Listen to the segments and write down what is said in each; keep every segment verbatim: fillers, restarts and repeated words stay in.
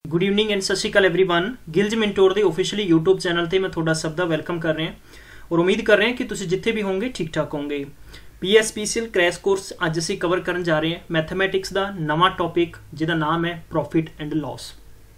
Good evening and सत श्री अकाल everyone. गिल्ज मिंटोर के ऑफिशियली यूट्यूब चैनल पर मैं थोड़ा सब का वेलकम कर रहे हैं और उम्मीद कर रहे हैं कि तुम जिथे भी होंगे ठीक ठाक होंगे। P S P C L crash course अज असी कवर करन जा रहे हैं मैथमैटिक्स का नवा टॉपिक जिहदा नाम है profit and loss.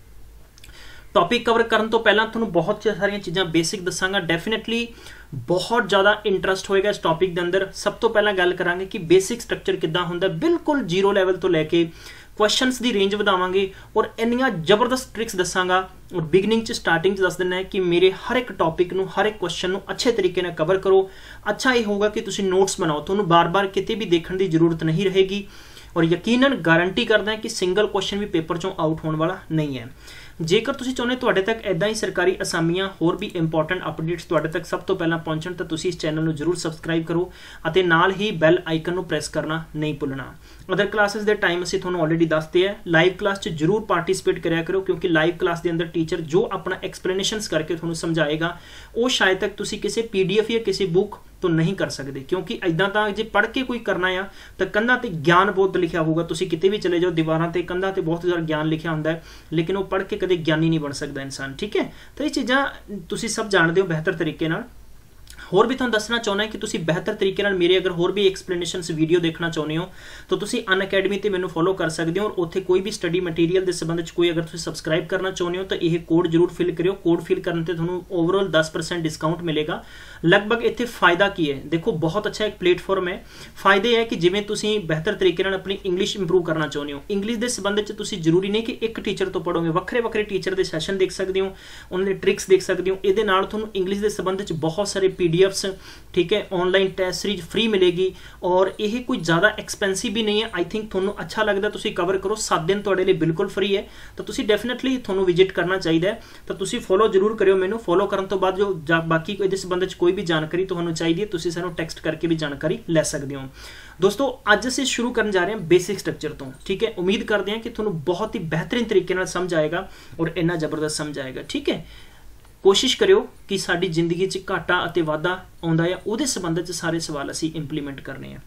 Topic cover करन तो पहला तुहानूं बहुत सारिया चीज़ां बेसिक दसांगा। डेफिनेटली बहुत ज़्यादा इंटरस्ट होएगा इस टॉपिक के अंदर। सब तो पहला गल करांगे कि बेसिक स्ट्रक्चर किद्दां हुंदा, बिल्कुल जीरो लैवल तो लैके क्वेश्चनस की रेंज बढ़ावांगे और इन्नियां जबरदस्त ट्रिक्स दसांगा और बिगनिंग च स्टार्टिंग च दस दिना है कि मेरे हर एक टॉपिक नूं हर एक क्वेश्चन नूं अच्छे तरीके नाल कवर करो। अच्छा ये होगा कि तुसीं नोट्स बनाओ, तुहानूं बार बार किते भी देखने की जरूरत नहीं रहेगी और यकीनन गारंटी करदा है कि सिंगल क्वेश्चन भी पेपर चों आउट होने वाला नहीं है। जेकर तुसीं चाहुंदे तुहाडे तक इदां ही सरकारी असामियां होर भी इंपॉर्टेंट अपडेट्स तुहाडे तक सब तो पहला पहुंचण तो तुसीं इस चैनल नूं जरूर सबसक्राइब करो अते नाल ही बैल आइकन नूं प्रेस करना नहीं भुलना। अदर क्लासेस के टाइम असीं तुहानूं ऑलरेडी दसते हैं, लाइव क्लास च जरूर पार्टिसिपेट करिया करो क्योंकि लाइव क्लास के अंदर टीचर जो अपना एक्सप्लेनेशनस करके तुहानूं समझाएगा वो शायद तक तुसीं किसी पी डी एफ या किसी बुक तो नहीं कर सकते, क्योंकि इदां तां जे पढ़ के कोई करना आ तो कंधां ते ज्ञान बहुत लिखा होगा। तुसीं किते भी चले जाओ दीवारां ते कंधां ते बहुत ज़्यादा ज्ञान लिखा होंदा है, लेकिन वो पढ़ के कदे ज्ञानी नहीं बन सकता इंसान। ठीक है, तो ये चीज़ां तुसीं सब जानते हो बेहतर तरीके नाल। होर भी तुहानूं दसना चाहुंदा है कि तुसीं बेहतर तरीके नाल मेरे अगर होर भी एक्सप्लेनेशनस वीडियो देखना चाहुंदे हो तो तुसीं अन अकैडमी ते मैनूं फॉलो कर सकते हो और उत्थे कोई भी स्टडी मटीरियल के संबंध में कोई अगर तुसीं सबसक्राइब करना चाहुंदे हो तो यह कोड जरूर फिल करियो। कोड फिल करने ते तुहानूं ओवरऑल दस परसेंट डिस्काउंट मिलेगा। लगभग इत्थे फायदा की है, देखो बहुत अच्छा एक प्लेटफॉर्म है। फायदे है कि जिवें तुसीं बेहतर तरीके नाल अपनी इंग्लिश इंप्रूव करना चाहुंदे हो, इंग्लिश के संबंध में तुसीं जरूरी नहीं कि एक टीचर तो पढ़ोगे, वक्रे वक्रे टीचर के सैशन देख सकते हो, उन्होंने ट्रिक्स देख सकते हो। ये नाल तुहानूं इंग्लिश के संबंध में बहुत सारे पी डी एफ्स ठीक है ऑनलाइन टेस्ट सीरीज फ्री मिलेगी और यह कोई ज़्यादा एक्सपेंसिव भी नहीं है। आई थिंक तुहानूं अच्छा लगता तुसीं कवर करो, सात दिन तुहाडे लिए बिल्कुल फ्री है तो तुसीं डेफिनेटली तुहानूं विजिट करना चाहिए। तो तुसीं फॉलो जरूर करियो मैनूं। फॉलो करन तो बाद जो बाकी इहदे संबंध में कोई भी जानकारी तुहानूं चाहिए तुसीं सानूं टैक्सट करके भी जानकारी लै सकदे हो। दोस्तों अज असीं शुरू करन जा रहे हैं बेसिक स्ट्रक्चर तो। ठीक है, उम्मीद करते हैं कि तुहानूं बहुत ही बेहतरीन तरीके नाल समझ आएगा और इन्ना जबरदस्त समझ आएगा। ठीक है, कोशिश करियो कि साडी जिंदगी च घाटा अते वाधा आउंदा है उहदे संबंध च सारे सवाल असीं इंप्लीमेंट करने हैं।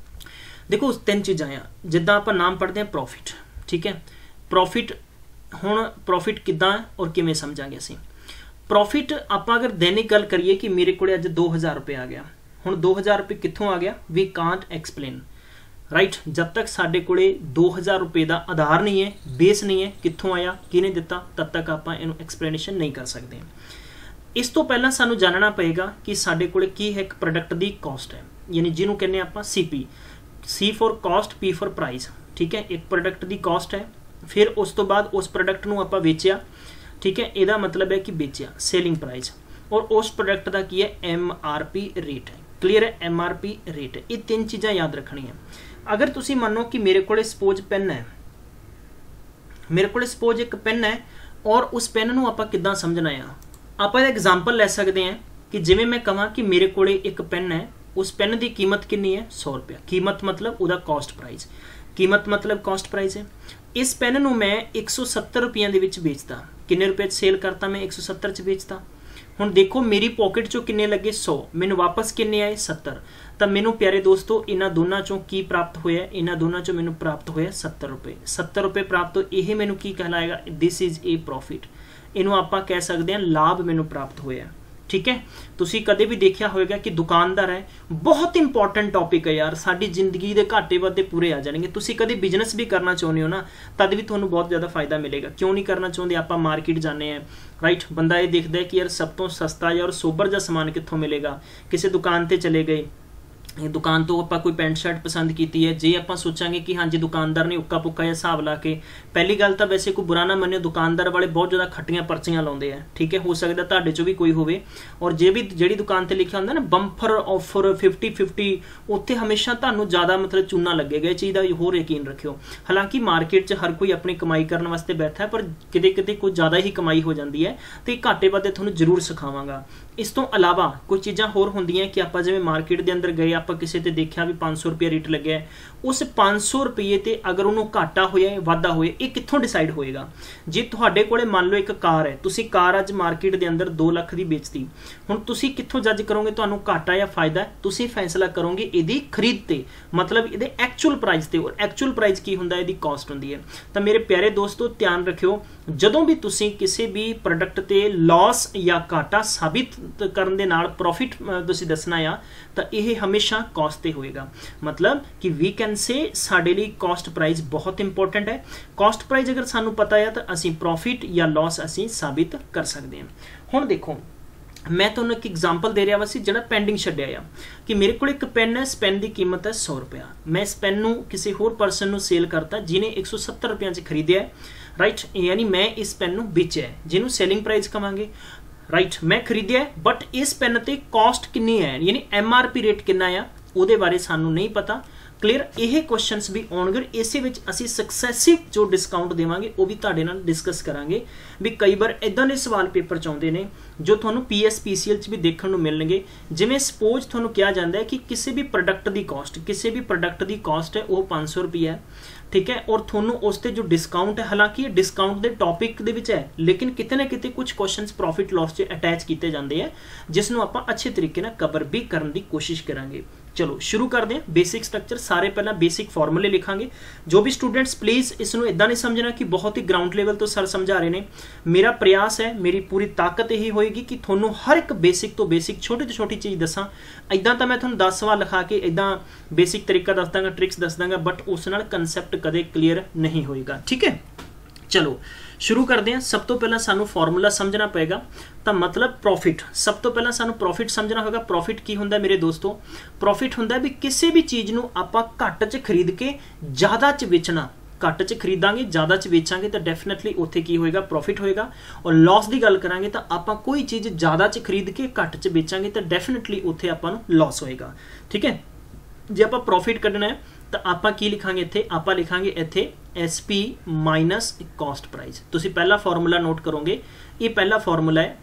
देखो तीन चीज़ां आ, जिद्दां आपां नाम पढ़ते हैं प्रॉफिट। ठीक है, प्रॉफिट हुण प्रॉफिट किद्दां और किवें समझांगे असीं। प्रॉफिट आपां अगर दैनिक गल करिए कि मेरे कोले अज दो हज़ार रुपये आ गया, हुण दो हज़ार रुपये कित्थों आ गया, वी कांट एक्सप्लेन राइट। जब तक साडे कोले दो हज़ार रुपये का आधार नहीं है, बेस नहीं है, कित्थों आया किने दिता, तब तक आपां इहनूं एक्सप्लेनेशन नहीं कर सकते। इस तो पहला सानूं जानना पएगा कि साडे कोले की है एक प्रोडक्ट की कॉस्ट है, यानी जिन्हों कहने आपां C P, C for cost, P for price. ठीक है, एक प्रोडक्ट की कॉस्ट है, फिर उस तो बाद उस प्रोडक्ट नूं आपां वेचिया। ठीक है, इहदा मतलब है कि बेचिया सेलिंग प्राइस, और उस प्रोडक्ट का की है एम आर पी रेट है। क्लीयर है, एम आर पी रेट है। ये तीन चीज़ां याद रखनी। अगर तुसी मानो कि मेरे को सपोज पेन है, मेरे को सपोज एक पेन है और उस पेन नूं आपां किद्दां समझना है, आपां एग्जाम्पल ले सकते हैं कि जिवें मैं कहां कि मेरे को एक पेन है, उस पेन की कीमत कितनी है, सौ रुपया। कीमत मतलब उहदा कॉस्ट प्राइस, कीमत मतलब कॉस्ट प्राइस है। इस पेन नूं मैं एक सौ सत्तर रुपये दे विच बेचता, किन्ने रुपये सेल करता मैं, एक सौ सत्तर च बेचता। हुण देखो मेरी पॉकेट चों किन्ने लगे, सौ, मैनूं वापस किन्ने आए, सत्तर। तो मैनूं प्यारे दोस्तों इन्हां दोनों चों की प्राप्त होया, इन्हां दोनों चों मैनूं प्राप्त होया सत्तर रुपये। सत्तर रुपये प्राप्त हो, यह मैनूं की कहलाएगा, दिस इज ए प्रॉफिट। इनू आपां कह सकते हैं लाभ मैनूं प्राप्त होया। ठीक है, तुसी कदे भी देखा होगा कि दुकानदार है, बहुत इंपॉर्टेंट टॉपिक है यार, साडी जिंदगी के घाटे वाधे पूरे आ जाएंगे। तुसी कदे बिजनेस भी करना चाहते हो ना, तद भी तुहानूं बहुत ज़्यादा फायदा मिलेगा। क्यों नहीं करना चाहते, आपां मार्केट जाने हैं राइट, बंदा ये देखता है कि यार सब तो सस्ता या और सोबर जा समान कित्थों मिलेगा। किसी दुकान पर चले गए, दुकान तो आपां कोई पेंट शर्ट पसंद की है, जे आपां सोचांगे कि हाँ जी दुकानदार ने उक्का पुक्का जिहा हिसाब ला के, पहली गल तो वैसे कोई बुरा ना मन्नियो, दुकानदार वाले बहुत ज़्यादा खट्टियां पर्चियां लाउंदे हैं। ठीक है, हो सकता तुहाडे चों भी कोई होवे, और जे भी जिहड़ी दुकान ते लिखिया हुंदा ना बंपर ऑफर फिफ्टी फिफ्टी, उत्थे हमेशा तुहानूं ज़्यादा मतलब चूना लगेगा। इस चीज़ का होर यकीन रखियो। हालांकि मार्केट च हर कोई अपनी कमाई करने वास्ते बैठा है, पर किते किते कोई ज़्यादा ही कमाई हो जाती है, तो घाटे वाधे तुहानूं जरूर सिखावांगा। इस तो अलावा कुछ चीज़ां होर होंदियां कि आपां जिवें मार्केट के अंदर गए, ਆਪਾਂ ਕਿਸੇ ਤੇ ਦੇਖਿਆ ਵੀ पाँच सौ रुपये रेट लगे उस पाँच सौ रुपये ते अगर उन्होंने घाटा होया वाधा होया ये कित्थों डिसाइड होएगा। जे तुहाडे कोले मान लो एक कार है, तुसी कार अज मार्केट के अंदर दो लख की बेचती, हुण तुसी कित्थों जज करोगे तुहानू घाटा या फायदा है? तुसी फैसला करोगे इहदी खरीद ते, मतलब इहदे एक्चुअल प्राइस ते। और एक्चुअल प्राइस की हुंदा इहदी कॉस्ट हुंदी है। तो मेरे प्यारे दोस्तों ध्यान रखियो, जदों भी तुसी किसी भी प्रोडक्ट ते लॉस या घाटा साबित करन दे नाल प्रॉफिट तुसी दसना आ तो यह हमेशा कॉस्ट ते होएगा। मतलब कि वी कैन से साडे लई कॉस्ट प्राइस बहुत इंपॉर्टेंट है। कॉस्ट प्राइस अगर सानू पता है तो असी प्रॉफिट या लॉस असी साबित कर सकते हैं। हुण देखो मैं तुहानू एक एग्जाम्पल दे रहा वा सी जिहड़ा पेंडिंग छड्डिया आ कि मेरे को एक पेन है, इस पेन की कीमत है सौ रुपया। मैं इस पेन नू किसी होर परसन नू सेल करता जिन्हें एक सौ सत्तर रुपया च खरीदिया है, राइट। यानी मैं इस पेन नू बेचिया है जिन्हों सेलिंग प्राइस कहांगे, राइट। मैं खरीदिया है बट इस पेन ते कॉस्ट कितनी है, यानी एम आर पी रेट कितना आ उहदे बारे सानू नहीं पता। क्लीयर, यह क्वेश्चनस भी आउणगे। इस विच असीं सक्सैसिव जो डिस्काउंट देवांगे वो भी तुहाडे नाल डिस्कस करांगे भी कई बार इदां दे सवाल पेपर च आउंदे ने जो तुहानू P S P C L च भी देखण नूं मिलणगे। जिवें सपोज तुहानू कहा जांदा है कि किसी भी प्रोडक्ट की कॉस्ट किसी भी प्रोडक्ट की कॉस्ट है वो पाँच सौ रुपया है, ठीक है। और थोनू उसते जो डिस्काउंट है, हालांकि डिस्काउंट के टॉपिक दे विच है लेकिन किते ना किते कुछ क्वेश्चन प्रॉफिट लॉस से अटैच किए जाते हैं जिसनों आपां अच्छे तरीके नाल कवर भी करने की कोशिश करांगे। चलो शुरू करते हैं। बेसिक स्ट्रक्चर सारे पहला बेसिक फॉर्मूले लिखांगे। जो भी स्टूडेंट्स प्लीज़ इसनों इदां नहीं समझना कि बहुत ही ग्राउंड लेवल तो सर समझा रहे हैं। मेरा प्रयास है, मेरी पूरी ताकत यही होएगी कि थोनू हर एक बेसिक तो बेसिक छोटी तो छोटी चीज़ दसां। इदां तो मैं थोनू दस सवाल लिखा के इदां बेसिक तरीका दस दांगा, ट्रिक्स दस दांगा, बट उस नाल कंसैप्ट कदे क्लीयर नहीं होएगा, ठीक है। चलो शुरू करते हैं। सब तो पहला सानू फॉर्मूला समझना पेगा। तो मतलब प्रॉफिट, सब तो पहला सानू प्रॉफिट समझना होगा। प्रॉफिट की हुंदा मेरे दोस्तों? प्रॉफिट हुंदा भी किसी भी चीज़ नूं आपां घट च खरीद के ज़्यादा च बेचना। घट च खरीदांगे ज़्यादा च बेचांगे तो डेफिनेटली उत्थे की होएगा, प्रॉफिट होएगा। और लॉस की गल करांगे तो आपां कोई चीज़ ज़्यादा च खरीद के घट च बेचांगे तो डेफिनेटली उत्थे आपां नूं लॉस होएगा, ठीक है। जे आपां प्रॉफिट कढना है तो आप की लिखांगे इत्थे, आप लिखांगे इत्थे S P minus cost price. तुसी पहला फॉर्मूला नोट करोगे, ये पहला फॉर्मूला है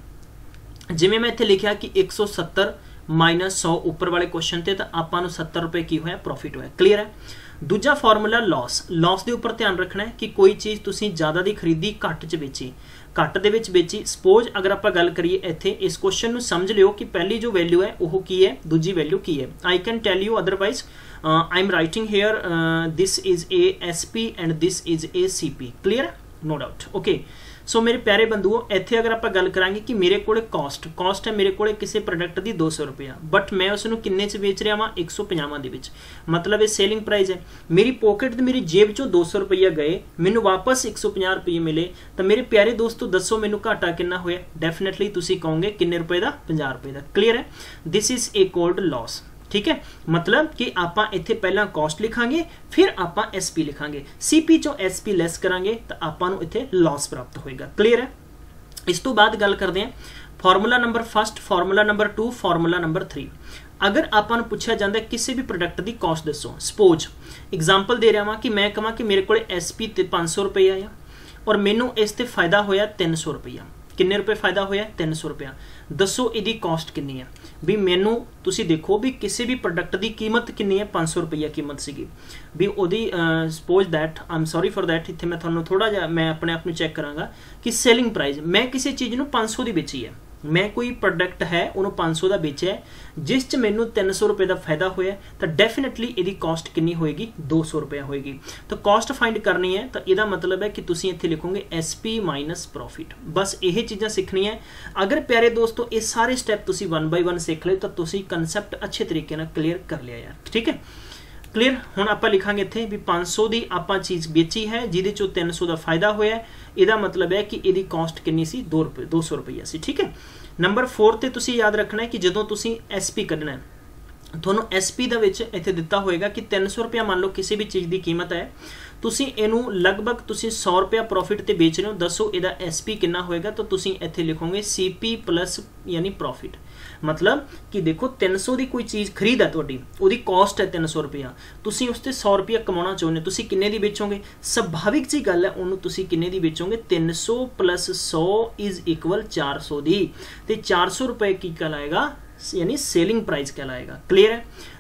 किवें जिवें मैं इत्थे लिखा कि एक सौ सत्तर माइनस सौ उपर वाले क्वेश्चन ते तो आपां नूं सत्तर रुपये की होया प्रॉफिट होया। क्लीयर है। दूजा फॉर्मूला लॉस। लॉस के उपर ध्यान रखना है कि कोई चीज़ तुसी ज़्यादा की खरीदी घट च बेची, घट दे विच बेची। सपोज अगर आप गल करिए इत्थे इस क्वेश्चन नूं समझ लियो कि पहली जो वैल्यू है वह की है, दूजी वैल्यू की है। I can tell you otherwise I am writing here this is a S P and this is a C P. Clear, no doubt, okay. So मेरे प्यारे बंधुओं इत्थे अगर आप गल करांगे कि मेरे को कॉस्ट कॉस्ट है मेरे को किसी प्रोडक्ट की दो सौ रुपया, बट मैं उसनों किन्ने च बेच रहा वहाँ एक सौ पचावां दे विच, मतलब ये सेलिंग प्राइस है। मेरी पॉकेट मेरी जेब चो दो सौ रुपया गए, मैनू वापस एक सौ पचास रुपये मिले, तो मेरे प्यारे दोस्तों दसो मैनू घाटा कितना होया? डेफिनेटली तुसी कहोगे किन्ने रुपए का? पचास रुपये का। क्लीयर है। This is a called loss, ठीक है। मतलब कि आप इत्थे पहला कॉस्ट लिखांगे फिर आप एस पी लिखांगे, सी पी चो एस पी लैस करांगे तो आपां नूं इत्थे लॉस प्राप्त होएगा। क्लीयर है। इस तो बाद गल करते हैं formula number first, formula number two, formula number three. अगर आपां नूं पुछया जांदा किसी भी प्रोडक्ट की कॉस्ट दसो, सपोज एग्जाम्पल दे रहा वहाँ कि मैं कहां कि मेरे को एस पी ते पाँच सौ रुपये आया और मैनू इस ते फायदा होया तीन सौ रुपया। किन्ने रुपए फायदा होया? तीन सौ रुपया। दसो इहदी कॉस्ट कितनी है? भी मैनू तुसी देखो भी किसी भी प्रोडक्ट की कीमत कितनी है? पाँच सौ रुपया कीमत सीगी भी ओदी। Suppose that I am sorry for that, इत्थे मैं तुहानूं थोड़ा जिहा मैं अपने आप में चैक करांगा कि सेलिंग प्राइस मैं किसी चीज़ नूं पाँच सौ की बेची है। मैं कोई प्रोडक्ट है उन्होंने पाँच सौ का बेचा है जिस च मैनू तीन सौ रुपये का फायदा होया तो डेफिनेटली यदी कॉस्ट कितनी होएगी? दो सौ रुपया होएगी। तो कॉस्ट फाइंड करनी है तो यदा मतलब है कि तुसीं इत्थे लिखोगे एस पी माइनस प्रॉफिट। बस यही चीज़ां सीखनी है। अगर प्यारे दोस्तों ये सारे स्टैप तुसीं वन बाय वन सीख ले तो तुसीं कंसैप्ट अच्छे तरीके नाल क्लीयर कर लिया यार, ठीक है। क्लीयर। हुण आपां लिखांगे इत्थे भी पाँच सौ की आपां चीज़ बेची है जिहदे चों तीन सौ का फायदा होया, इहदा मतलब है कि इहदी कॉस्ट कितनी सी? दो रुपये दो सौ रुपया सी, ठीक है। नंबर फोर ते तुसीं याद रखना है कि जदों तुसीं एस पी कढना है तुहानूं एस पी दे विच इत्थे दिता होएगा कि तीन सौ रुपया मान लो किसी भी चीज़ की कीमत है, तुसीं इहनूं लगभग तुसीं सौ रुपया प्रॉफिट ते बेच रहे हो, दसो इहदा एस पी कितना होएगा? तो तुसीं इत्थे लिखोगे सी पी प्लस यानी प्रॉफिट। मतलब कि देखो तीन सौ की कोई चीज़ खरीद है तुहाडी, उहदी कॉस्ट है तीन सौ रुपया, तुसीं उस ते सौ रुपया कमाना चाहुंदे, तुसीं किन्ने दी बेचोगे? सुभाविक जी गल है उन्होंने तुसीं किन्ने दी बेचोगे? तीन सौ प्लस सौ इज इक्वल चार सौ दी, ते चार सौ रुपये की कहलाएगा यानी सेलिंग प्राइस कहलाएगा। क्लीयर है।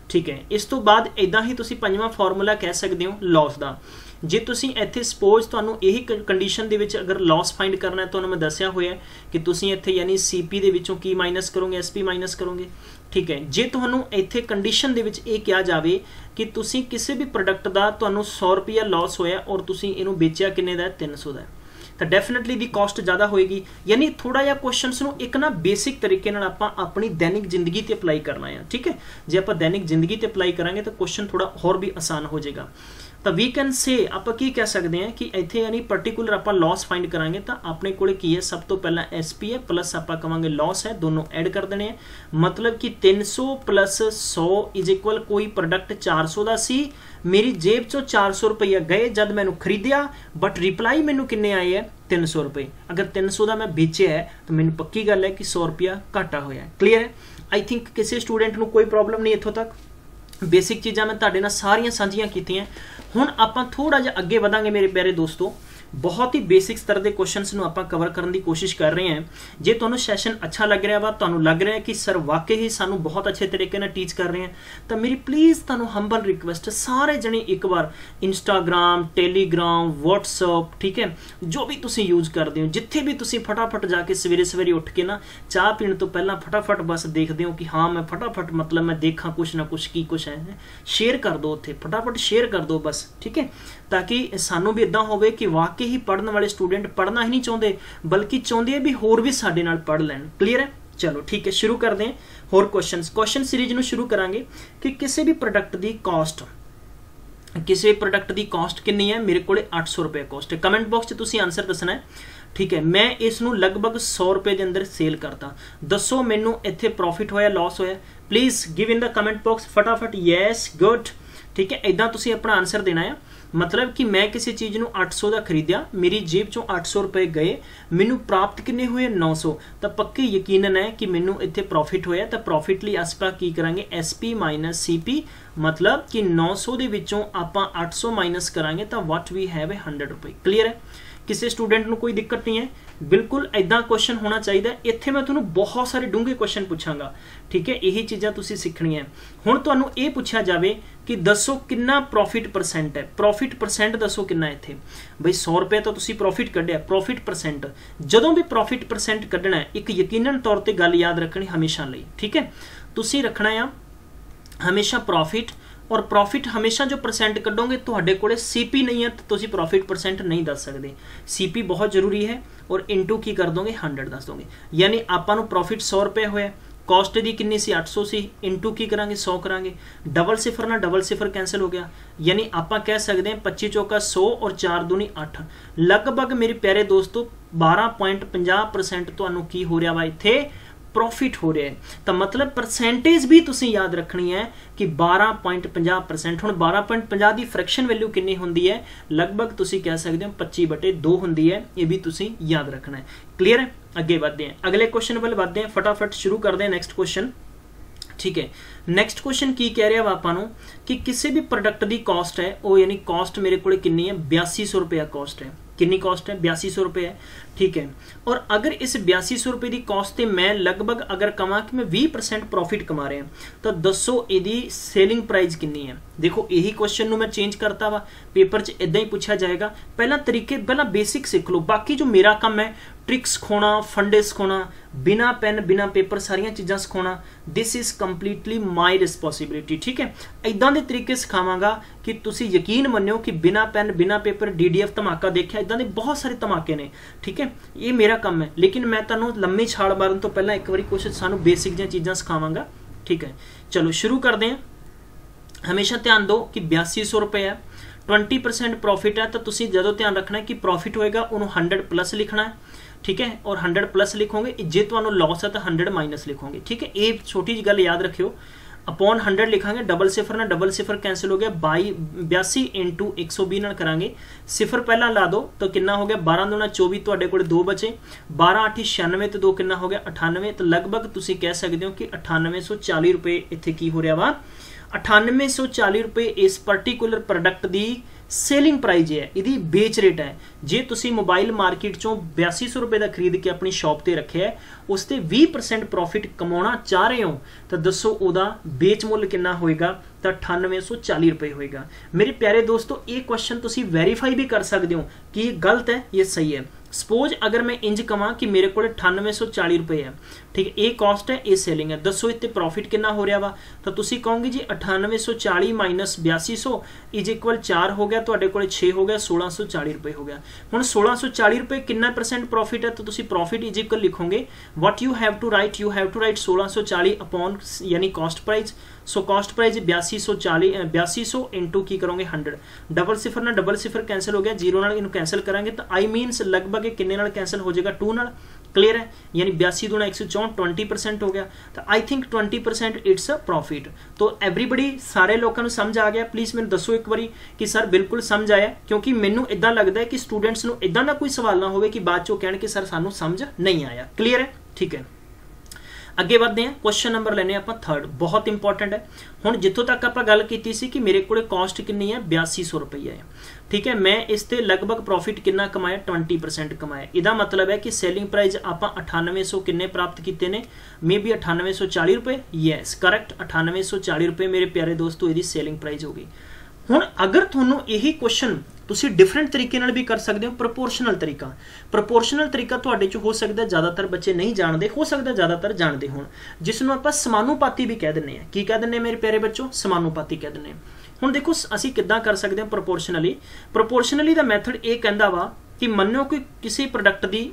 ठीक है। इस तो बाद इदां ही तुसी पंजवां फॉर्मूला कह सकते हो लॉस का। जे तुसी इत्थे सपोज तुहानू यही कंडीशन दे विच अगर लॉस फाइंड करना है, तुहानू मैं दस्सिया होया कि तुसी इत्थे यानी सी पी दे विचों की माइनस करोगे, एस पी माइनस करोगे, ठीक है। जे तुहानू इत्थे कंडीशन दे विच ये कहा जाए कि तुसी किसी भी प्रोडक्ट का तुहानू सौ रुपया लॉस होया और तुसी इनू बेचिया किन्ने दा तीन सौ का, तो डेफिनेटली दी कॉस्ट ज़्यादा होएगी। यानी थोड़ा जिहा क्वेश्चनस नू एक ना बेसिक तरीके नाल आपां अपनी दैनिक जिंदगी ते अप्लाई करना है, ठीक है। जे आपां दैनिक जिंदगी ते अप्लाई करांगे तो क्वेश्चन थोड़ा होर भी आसान हो जाएगा। तो वी कैन से आप की कह सकते हैं कि इत्थे यानी पर्टिकुलर आप लॉस फाइंड करांगे तो अपने कोले की है, सब तो पहला एस पी है प्लस आप कहांगे लॉस है, दोनों ऐड कर देने हैं। मतलब कि तीन सौ प्लस सौ इज इक्वल कोई प्रोडक्ट चार सौ का सी, मेरी जेब चो चार सौ रुपया गए जब मैंने खरीदिया, बट रिप्लाई मैनू किन्ने आए है तीन सौ रुपये। अगर तीन सौ का मैं बेचे है तो मैनू पक्की गल है कि सौ रुपया घाटा होया। क्लीयर है। आई थिंक किसी स्टूडेंट को कोई प्रॉब्लम नहीं। इत्थों तक बेसिक चीज़ां मैं तुहाडे नाल सारियां सांझियां कीतियां। हुण आपां थोड़ा जिहा अगे वधांगे मेरे प्यारे दोस्तों। बहुत ही बेसिक स्तर के क्वेश्चनस नूं आपां कवर करने की कोशिश कर रहे हैं। जे तुहानूं सैशन अच्छा लग रहा वा, तुहानूं लग रहा है कि सर वाकई ही सानूं बहुत अच्छे तरीके नाल टीच कर रहे हैं, तो मेरी प्लीज़ तुहानूं हंबल रिक्वेस्ट, सारे जने एक बार इंस्टाग्राम, टेलीग्राम, व्हाट्सअप, ठीक है, जो भी तुसीं यूज़ करते हो, जिथे भी तुसीं फटाफट जाके सवेरे सवेरे उठ के ना चाह पीने तो पहला फटाफट बस देखते हो कि हाँ मैं फटाफट मतलब मैं देखा कुछ ना कुछ की कुछ है, शेयर कर दो, उत्थे फटाफट शेयर कर दो बस, ठीक है, ताकि सानू भी इदां होवे कि वाकई ही पढ़ने वाले स्टूडेंट पढ़ना ही नहीं चाहते बल्कि चाहते भी होर भी साडे नाल पढ़ लैन। क्लीयर है। चलो ठीक है, शुरू करते हैं होर क्वेश्चन क्वेश्चन सीरीज नूं शुरू करांगे कि किसी भी प्रोडक्ट की कॉस्ट किसी प्रोडक्ट की कॉस्ट कितनी है। मेरे को आठ सौ रुपये कॉस्ट है। कमेंट बॉक्स में तुसीं आंसर दसना है, ठीक है। मैं इसनूं लगभग सौ रुपये के अंदर सेल करता, दसो मैनू इत्थे प्रॉफिट होया लॉस होया। Please give in the comment box फटाफट यस गुड, ठीक है। इदां तुसीं अपना आंसर देना है। मतलब कि मैं किसी चीज़ को आठ सौ का खरीदिया, मेरी जेब चों आठ सौ रुपये गए, मैनू प्राप्त किन्ने हुए नौ सौ, तो पक्की यकीनन है कि मैनू इत्थे प्रॉफिट होया। तो प्रॉफिट लिए आसपा की करांगे S P minus C P, मतलब कि नौ सौ के विचों आपां आठ सौ माइनस करांगे तो वट वी हैव है हंड्रड रुपये। क्लीयर है। किसी स्टूडेंट को कोई दिक्कत नहीं है, बिल्कुल इदा क्वेश्चन होना चाहिए। इत्थे मैं तुहानूं बहुत सारे डूंगे क्वेश्चन पूछांगा, ठीक है। यही चीज़ां तुसीं सीखणियां। हुण तुहानूं ये पूछा जाए कि दसो कितना प्रॉफिट परसेंट है, प्रॉफिट परसेंट दसो कितना इत्थे। बई सौ रुपये तो तुसीं प्रॉफिट कढ़िया, प्रॉफिट परसेंट जदों भी प्रॉफिट परसेंट कढ़ना है एक यकीनन तौर पर गल याद रखनी हमेशा लई, ठीक है। तुसीं रखना आ हमेशा प्रॉफिट, और प्रॉफिट हमेशा जो परसेंट कढ़ोगे तुहाडे कोले सीपी नहीं है तो तुसीं प्रॉफिट परसेंट नहीं दस सकते। सीपी बहुत जरूरी है और इंटू की कर दोगे हंड्रड दस दोगे। यानी आपां नूं प्रॉफिट सौ रुपये होया, कॉस्ट दी कितनी सी आठ सौ सी, इंटू की करांगे सौ करांगे, डबल सिफर ना डबल सिफर कैंसिल हो गया। यानी आपां कह सकते हैं पच्ची चौका सौ और चार दूनी अठ, लगभग मेरे प्यारे दोस्तों बारह पॉइंट पंजाह परसेंट तुहानूं की हो रहा वा इत्थे प्रॉफिट हो रहा है। तो मतलब परसेंटेज भी तुसीं याद रखनी है कि बारह पॉइंट पंजाह परसेंट। हुण बारह पॉइंट पंजाह की फ्रैक्शन वैल्यू कितनी होंदी है, लगभग तुसीं कह सकते हो पच्ची बटे दो होंदी है। ये भी तुसीं याद रखना है। क्लीयर है। अगे बढ़ते हैं, अगले क्वेश्चन वाल बढ़ते हैं, फटाफट शुरू करते हैं नेक्स्ट क्वेश्चन, ठीक है। नैक्सट क्वेश्चन की कह रहा वा आपां नूं कि किसी भी प्रोडक्ट की कॉस्ट है वो, यानी कॉस्ट मेरे को कितनी है, बयासी सौ रुपया कॉस्ट है। कितनी कॉस्ट है, बयासी सौ रुपये है, ठीक है। और अगर इस बयासी सौ रुपये की कॉस्ट से मैं लगभग अगर कमा कि मैं बीस परसेंट प्रॉफिट कमा रहा तो दसो इहदी सेलिंग प्राइस कितनी है। देखो यही क्वेश्चन नूं मैं चेंज करता वा, पेपर च इदां ही पूछा जाएगा। पहला तरीके पहला बेसिक सीख लो, बाकी जो मेरा काम है ट्रिक्स सिखाना, फंडे सिखाना, बिना पेन बिना पेपर सारिया चीज़ां सिखाना, this is completely my responsibility, ठीक है। इदां दे तरीके सिखावांगा कि तुसीं यकीन मन्नियो कि बिना पेन बिना पेपर डी डी एफ धमाका देखिया, इदां दे बहुत सारे धमाके ने, ठीक है। ये मेरा काम है, लेकिन मैं तुहानूं लम्मी छाल मारन तो पहला एक बारी कुछ सानूं बेसिक जिहियां चीज़ां सिखावांगा, ठीक है। चलो शुरू करते हैं। हमेशा ध्यान दो कि बयासी सौ रुपये है, ट्वेंटी परसेंट प्रॉफिट है, तो तुसीं जदों ध्यान रखना है कि प्रॉफिट होएगा उन्होंने हंड्रड प्लस लिखना है, ठीक है। और हंड्रड प्लस लिखोगे, जे तुहानूं लॉस है तो हंड्रड माइनस लिखोगे, ठीक है। ये छोटी जी गल याद रखियो, अपॉन हंड्रड लिखांगे, डबल सिफर ना डबल सिफर कैंसिल हो गया, बाई बयासी इंटू एक सौ भी करांगे, सिफर पहला ला दो तो कितना हो गया, बारह दूना चौबी, तुहाडे कोल दो बचे, बारह अठी छियानवे तो दो कितना हो गया अठानवे, तो लगभग तुसीं कह सकते हो कि अठानवे सौ चाली रुपये इत्थे की हो रहा वा, अठानवे सौ चाली रुपये इस पर्टिकुलर प्रोडक्ट की सेलिंग प्राइस है, इहदी बेच रेट है। जे तुसी मोबाइल मार्केट चों बयासी सौ रुपए का खरीद के अपनी शॉप ते रखिया है, उस ते बीस परसेंट प्रॉफिट कमाना चाह रहे हो, तो दसो उहदा बेच मुल कितना होएगा? तो अठानवे सौ चाली रुपए होएगा। मेरे प्यारे दोस्तों, ये क्वेश्चन तुसी वेरीफाई भी कर सकते हो कि ये गलत है, ये सही है। सपोज अगर मैं इंज कहां कि मेरे को अठानवे सौ चाली रुपए है, ठीक है, ये कॉस्ट है, ये सेलिंग है, दसो इत्ते प्रॉफिट कितना हो रहा वा? तो तुसी कहोगे जी अठानवे सौ चाली माइनस बयासी सौ इज इक्वल चार हो गया, तुहाडे कोल छे हो गया, सोलह सौ चाली रुपए हो गया। हुण सोलह सौ चाली रुपए कितना परसेंट प्रॉफिट है? तो तुसी प्रॉफिट इज इक्वल लिखोगे, what you have to write, you have to write सोलह सौ चाली अपॉन यानी cost price. So cost price बयासी सौ चाली बयासी सौ इंटू की करोगे हंड्रेड, डबल सिफर ना डबल सिफर कैंसिल हो गया, जीरो नाल इनू कैंसिल करांगे तो आई मीनस लगभग किन्ने नाल कैंसिल हो जाएगा? टू नाल। क्लियर है? यानी बयासी दूना एक सौ चौंठ, ट्वेंटी परसेंट हो गया। तो I think twenty percent it's a profit. तो एवरीबडी सारे लोगों को समझ आ गया? प्लीज मैंने दसो एक बारी कि सर बिल्कुल समझ आया, क्योंकि मैनू इदा लगता है कि स्टूडेंट्स को इदा ना कोई सवाल ना हो कि बाद चो कहण कि सर सानू समझ नहीं आया। क्लीयर है? ठीक है, अगे बढ़ते हैं। क्वेश्चन नंबर लेने आप थर्ड, बहुत इंपॉर्टेंट है। हुण जिथों तक आप गल की सी कि मेरे को कॉस्ट कितनी है? बयासी सौ रुपया है, ठीक है। मैं इस ते लगभग प्रॉफिट कितना कमाया? ट्वेंटी परसेंट कमाया। इहदा मतलब है कि सेलिंग प्राइस आप अठानवे सौ किन्ने प्राप्त किए ने? मे बी अठानवे सौ चाली रुपए। यस करेक्ट, अठानवे सौ चाली रुपए मेरे प्यारे दोस्तों इसकी सेलिंग प्राइस होगी। हुण अगर तुहानूं यही क्वेश्चन तुसी डिफरेंट तरीके नाल भी कर सकते हो, प्रपोर्शनल तरीका। प्रपोर्शनल तरीका तुहाडे च हो सकता है ज़्यादातर बच्चे नहीं जानते, हो सकता है ज़्यादातर जानते होण, जिसनूं आपां समानुपाती भी कह दिंदे आ। की कह दिंदे मेरे प्यारे बच्चों? समानुपाती कह दिंदे। हुण देखो असीं किद्दां कर सकते हैं प्रपोर्शनली। प्रपोर्शनली दा मैथड ये कहंदा वा कि मन्नो कि किसी प्रोडक्ट दी